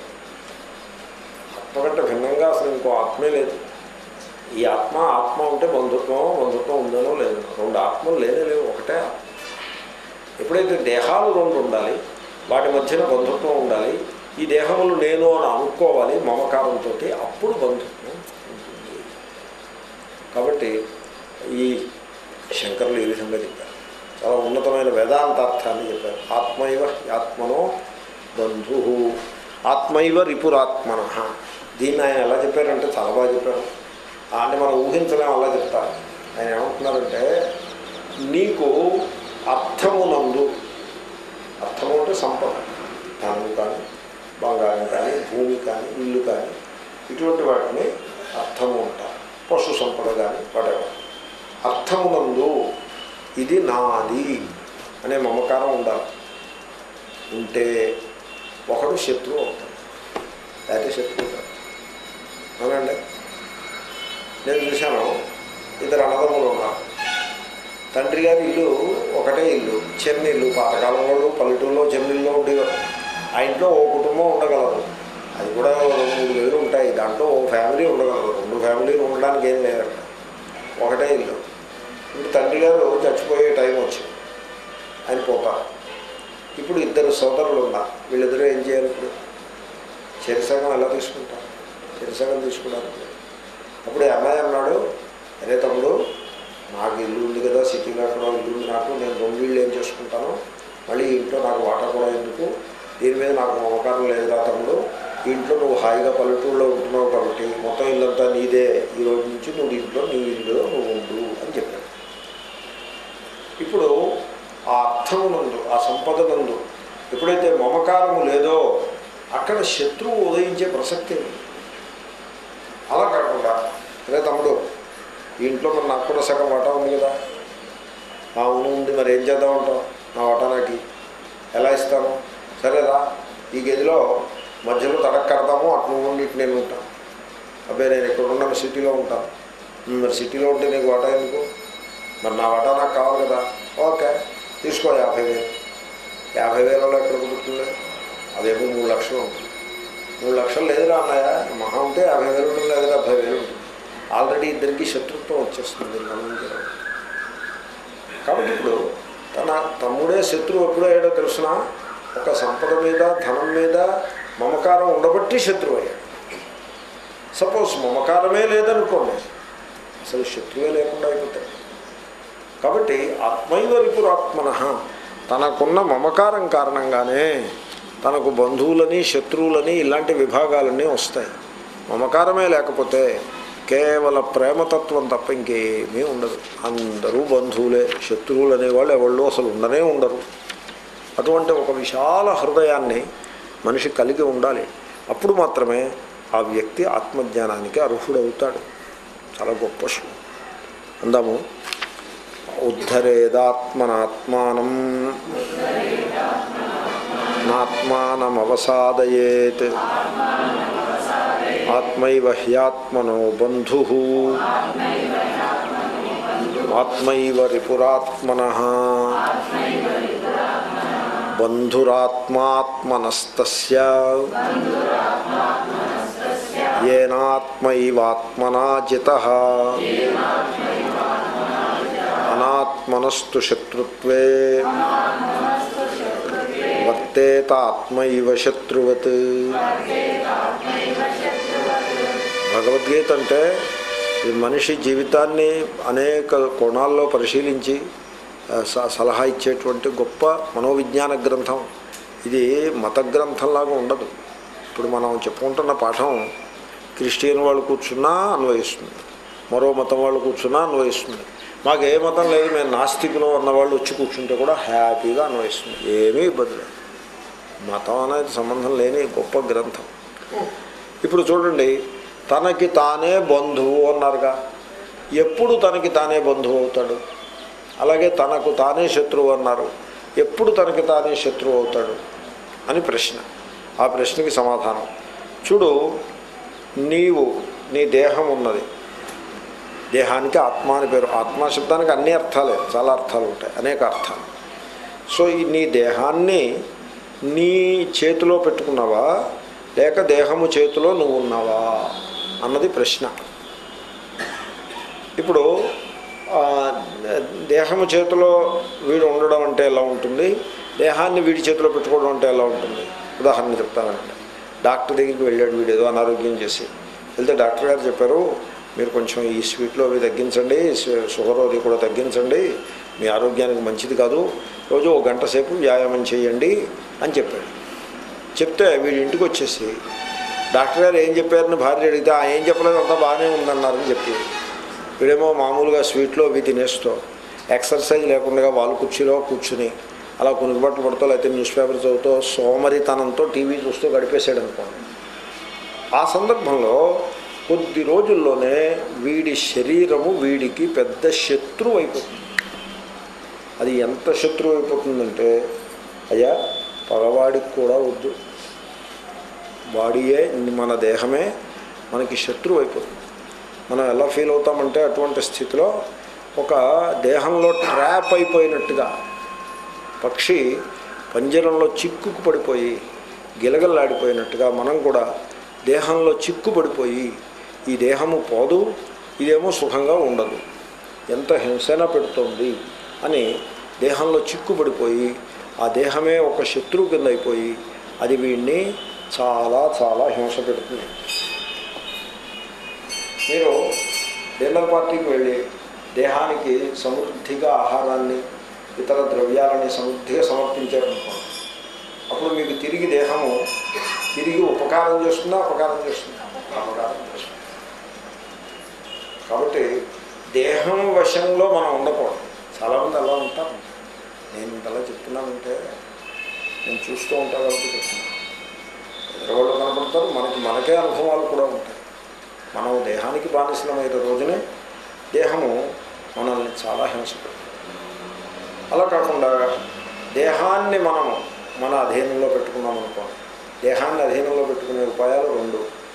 ఆత్మ కంటే భిన్నంగా అసలు ఇంకో ఆత్మే లేదు. ఈ ఆత్మ ఆత్మ ఉంటే బంధుత్వం బంధుత్వం ఉందనో లేదు. రెండు ఆత్మలు లేనే లేవు, ఒకటే ఆత్మ. ఎప్పుడైతే దేహాలు రెండు ఉండాలి, వాటి మధ్యన బంధుత్వం ఉండాలి, ఈ దేహములు నేను అని అనుకోవాలి మమకారంతో, అప్పుడు బంధుత్వం ఉంటుంది. కాబట్టి ఈ శంకరులు ఈ విధంగా చెప్పారు. చాలా ఉన్నతమైన వేదాంతార్థాన్ని చెప్పారు. ఆత్మైవ ఆత్మనో బంధు ఆత్మైవ రిపురాత్మన. దీన్ని ఆయన ఎలా చెప్పారంటే చాలా బాగా చెప్పారు. అంటే మనం ఊహించలేం, అలా చెప్తారు. ఆయన ఏమంటున్నారంటే నీకు అర్థమునందు, అర్థము అంటే సంపద, ధనము కానీ బంగారం కానీ భూమి కానీ ఇల్లు కానీ ఇటువంటి వాటిని అర్థము అంటారు. పశు సంపద కానీ వాటెవర్. అర్థమునందు ఇది నాది అనే మమకారం ఉండాలి. ఉంటే ఒకడు శత్రువు అవుతాడు, లేకపోతే శత్రువు కాదు. అవునండి, నేను చూశాను. ఇద్దరు అన్నదమ్ములు ఉన్నారు. తండ్రి గారి ఇల్లు ఒకటే ఇల్లు, చిన్న ఇల్లు. పాతకాలం వాళ్ళు పల్లెటూరులో చిన్న ఇల్లు ఉండేవారు. ఆ ఇంట్లో ఓ కుటుంబం ఉండగలరు, అది కూడా రెండు మూడు వేలు ఉంటాయి. దాంట్లో ఓ ఫ్యామిలీ ఉండగలరు, రెండు ఫ్యామిలీలు ఉండడానికి ఏం లేదంట. ఒకటే ఇల్లు. ఇప్పుడు తండ్రి గారు చచ్చిపోయే టైం వచ్చింది, ఆయన పోతారు. ఇప్పుడు ఇద్దరు సోదరులు ఉన్నారు. వీళ్ళిద్దరూ ఏం చేయాలి? ఇప్పుడు చెరిసగం ఎలా తీసుకుంటారు? చెరిసగం తీసుకున్నారు. అప్పుడు అమ్మాయి అన్నాడు, అరే తమ్ముడు, నాకు ఇల్లు ఉంది కదా, సిటీలో అక్కడ ఇల్లు ఉంది నాకు, నేను రెండు ఇళ్ళు ఏం చేసుకుంటాను, మళ్ళీ ఇంట్లో నాకు వాటా కూడా ఎందుకు, దీని మీద నాకు మమకారం లేదురా తమ్ముడు, ఇంట్లో నువ్వు హాయిగా పల్లెటూరులో ఉంటున్నావు కాబట్టి మొత్తం ఇల్లంతా నీదే, ఈ రోజు నుంచి నువ్వు ఇంట్లో నీ ఇల్లులో నువ్వు ఉండు అని చెప్పాడు. ఇప్పుడు ఆ అర్థమునందు, ఆ సంపదనందు ఎప్పుడైతే మమకారము లేదో అక్కడ శత్రువు ఉదయించే ప్రసక్తి ఉంది. అలా కాకుండా అదే తమ్ముడు, ఈ ఇంట్లో మరి నాకు కూడా సగం వాటా ఉంది కదా, ఆ అవును ఉంది, మరి ఏం చేద్దాం అంటావు, నా వాటా నాకు ఎలా ఇస్తాను, సరేరా ఈ గదిలో మధ్యలో తడక కడతాము, అటు నువ్వు ఉండిటి నేను ఉంటాను, అబ్బాయి నేను ఇక్కడ ఉన్నాను సిటీలో ఉంటాను, మరి సిటీలో ఉంటే నీకు వాటా ఎందుకు, మరి నా వాటా నాకు కావాలి కదా, ఓకే తీసుకో యాభై వేలు. యాభై వేలలో ఎక్కడ కుదురుతుంది, అదేమో మూడు లక్షలు ఉంటుంది. మూడు లక్షలు లేదురా అన్నాయ, మహా ఉంటే యాభై వేలు ఉంటుంది, లేదా డెబ్భై వేలు ఉంటుంది. ఆల్రెడీ ఇద్దరికి శత్రుత్వం వచ్చేస్తుంది గమనించడం. కాబట్టి ఇప్పుడు తన తమ్ముడే శత్రువు ఎప్పుడో అయ్యాడో తెలుసిన, ఒక సంపద మీద ధనం మీద మమకారం ఉండబట్టి శత్రువు అయ్యాడు. సపోజ్ మమకారమే లేదనుకోండి, అసలు శత్రువే లేకుండా అయిపోతాడు. కాబట్టి ఆత్మైవ రిపురాత్మన, తనకున్న మమకారం కారణంగానే తనకు బంధువులని శత్రువులని ఇలాంటి విభాగాలన్నీ వస్తాయి. మమకారమే లేకపోతే కేవల ప్రేమతత్వం తప్ప ఇంకేమీ ఉండదు. అందరూ బంధువులే, శత్రువులు అనేవాళ్ళు ఎవళ్ళు అసలు ఉండనే ఉండరు. అటువంటి ఒక విశాల హృదయాన్ని మనిషి కలిగి ఉండాలి. అప్పుడు మాత్రమే ఆ వ్యక్తి ఆత్మజ్ఞానానికి అర్హుడవుతాడు. చాలా గొప్ప శ్లోకం. అందాము. ఉద్ధరేదాత్మనాత్మానం నాత్మానమవసాదయేత్ ఆత్మైవ హ్యాత్మనో బంధుః ఆత్మైవ రిపురాత్మనః బంధురాత్మాత్మనస్తస్య యేనాత్మైవాత్మనా జితః అనాత్మనస్తు శత్రుత్వే వర్తేత ఆత్మైవ శత్రువత్. భగవద్గీత అంటే ఈ మనిషి జీవితాన్ని అనేక కోణాల్లో పరిశీలించి సలహా ఇచ్చేటువంటి గొప్ప మనోవిజ్ఞాన గ్రంథం. ఇది మత గ్రంథంలాగా ఉండదు. ఇప్పుడు మనం చెప్పుకుంటున్న పాఠం క్రిస్టియన్ వాళ్ళు కూర్చున్నా అన్వయిస్తుంది, మరో మతం వాళ్ళు కూర్చున్నా అన్వయిస్తుంది. మాకు ఏ మతం లేదు, మేము నాస్తికులు అన్నవాళ్ళు వచ్చి కూర్చుంటే కూడా హ్యాపీగా అన్వయిస్తుంది, ఏమీ ఇబ్బంది లేదు. మతం అనేది సంబంధం లేని గొప్ప గ్రంథం. ఇప్పుడు చూడండి, తనకి తానే బంధువు అన్నారుగా, ఎప్పుడు తనకి తానే బంధువు అవుతాడు? అలాగే తనకు తానే శత్రువు అన్నారు, ఎప్పుడు తనకి తానే శత్రువు అవుతాడు అని ప్రశ్న. ఆ ప్రశ్నకి సమాధానం చూడు. నీవు నీ దేహం ఉన్నది, దేహానికి ఆత్మ అని పేరు. ఆత్మ శబ్దానికి అన్ని అర్థాలే, చాలా అర్థాలు ఉంటాయి, అనేక అర్థాలు. సో ఈ నీ దేహాన్ని నీ చేతిలో పెట్టుకున్నావా, లేక దేహము చేతిలో నువ్వు ఉన్నావా అన్నది ప్రశ్న. ఇప్పుడు దేహము చేతిలో వీడు ఉండడం అంటే ఎలా ఉంటుంది, దేహాన్ని వీడి చేతిలో పెట్టుకోవడం అంటే ఎలా ఉంటుంది? ఉదాహరణ చెప్తానండి. డాక్టర్ దగ్గరికి వెళ్ళాడు వీడు, ఏదో అనారోగ్యం చేసి వెళ్తే డాక్టర్ గారు చెప్పారు, మీరు కొంచెం ఈ స్వీట్లో అవి తగ్గించండి, షుగర్ అది కూడా తగ్గించండి, మీ ఆరోగ్యానికి మంచిది కాదు, రోజు ఒక గంట సేపు వ్యాయామం చేయండి అని చెప్పాడు. చెప్తే వీడి ఇంటికి వచ్చేసి డాక్టర్ గారు ఏం చెప్పారని భార్య అడిగితే ఆ ఏం చెప్పలేదు, అంతా బాగానే ఉందన్నారని చెప్పి వీడేమో మామూలుగా స్వీట్లో అవి తినేస్తూ ఎక్సర్సైజ్ లేకుండా వాళ్ళు కుర్చీలో కూర్చుని అలా కొనుగోబట్లు పడుతూ లేకపోతే న్యూస్ పేపర్ చదువుతూ సోమరితనంతో టీవీ చూస్తూ గడిపేశాడు అనుకోండి. ఆ సందర్భంలో కొద్ది రోజుల్లోనే వీడి శరీరము వీడికి పెద్ద శత్రువు అయిపోతుంది. అది ఎంత శత్రువు అయిపోతుందంటే, అయ్యా పగవాడికి కూడా వద్దు, బాడీయే మన దేహమే మనకి శత్రువు అయిపోతుంది. మనం ఎలా ఫీల్ అవుతామంటే అటువంటి స్థితిలో ఒక దేహంలో ట్రాప్ అయిపోయినట్టుగా, పక్షి పంజరంలో చిక్కుకు పడిపోయి గిలగల్లాడిపోయినట్టుగా మనం కూడా దేహంలో చిక్కు పడిపోయి ఈ దేహము పోదు, ఇదేమో సుఖంగా ఉండదు, ఎంత హింసైనా పెడుతోంది అని దేహంలో చిక్కుపడిపోయి ఆ దేహమే ఒక శత్రువు కింద అయిపోయి అది వీడిని చాలా చాలా హింస పెడుతుంది. మీరు డిన్నర్ పార్టీకి వెళ్ళి దేహానికి సమృద్ధిగా ఆహారాన్ని ఇతర ద్రవ్యాలని సమృద్ధిగా సమర్పించారనుకోండి, అప్పుడు మీకు తిరిగి దేహము తిరిగి ఉపకారం చేస్తుందా అపకారం చేస్తుందా? అపకారం చేస్తుంది. కాబట్టి దేహం వశంలో మనం ఉండకూడదు. చాలామంది అలా ఉంటారు. నేను ఇంతలా చెప్తున్నానంటే నేను చూస్తూ ఉంటాను కాబట్టి చెప్తున్నాను. ఎదురువాళ్ళు కనపడతారు, మనకి మనకే అనుభవాలు కూడా ఉంటాయి. మనం దేహానికి బానిసలమైన రోజునే దేహము మనల్ని చాలా హింసపడుతుంది. అలా కాకుండా దేహాన్ని మనము మన అధీనంలో పెట్టుకున్నాం అనుకోండి. దేహాన్ని అధీనంలో పెట్టుకునే ఉపాయాలు రెండు.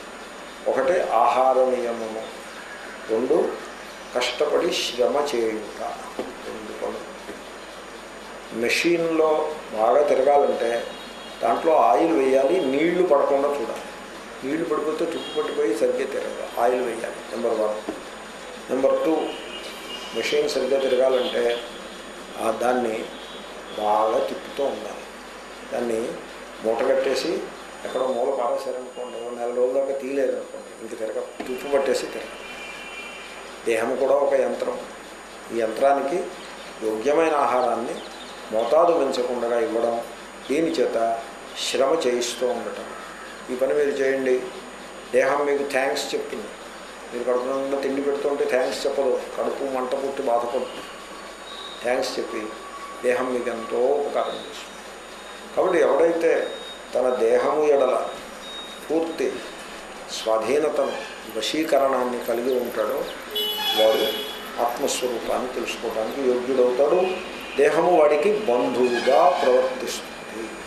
ఆహార నియమము, రెండు కష్టపడి శ్రమ చేయుట, రెండు పనులు. మెషిన్లో బాగా తిరగాలంటే దాంట్లో ఆయిల్ వేయాలి, నీళ్లు పడకుండా చూడాలి. నీళ్లు పడిపోతే తుప్పు పట్టిపోయి సరిగ్గా తిరగాలి, ఆయిల్ వేయాలి. Number one. Number two, machine సరిగ్గా తిరగాలంటే దాన్ని బాగా తిప్పుతూ ఉండాలి. దాన్ని మూట కట్టేసి ఎక్కడో మూల పారేశారనుకోండి, నెల రోజుల దాకా తీయలేదనుకోండి, ఇంక తిరగ తుప్పు పట్టేసి తిరగాలి. దేహం కూడా ఒక యంత్రం. ఈ యంత్రానికి యోగ్యమైన ఆహారాన్ని మోతాదు మించకుండా ఇవ్వడం, దీని చేత శ్రమ చేయిస్తూ ఉండటం. ఈ పని మీరు చేయండి, దేహం మీకు థ్యాంక్స్ చెప్తుంది. మీరు కడుపు నిండా తిండి పెడుతుంటే థ్యాంక్స్ చెప్పదు, కడుపు మంట పుట్టి బాధపడుతుంది. థ్యాంక్స్ చెప్పి దేహం మీకు ఎంతో ఉపకారం చేస్తుంది. కాబట్టి ఎవడైతే తన దేహము ఎడల పూర్తి స్వాధీనతను, వశీకరణాన్ని కలిగి ఉంటాడో వాడు ఆత్మస్వరూపాన్ని తెలుసుకోవడానికి యోగ్యుడవుతాడు. దేహము వాడికి బంధువుగా ప్రవర్తిస్తుంది.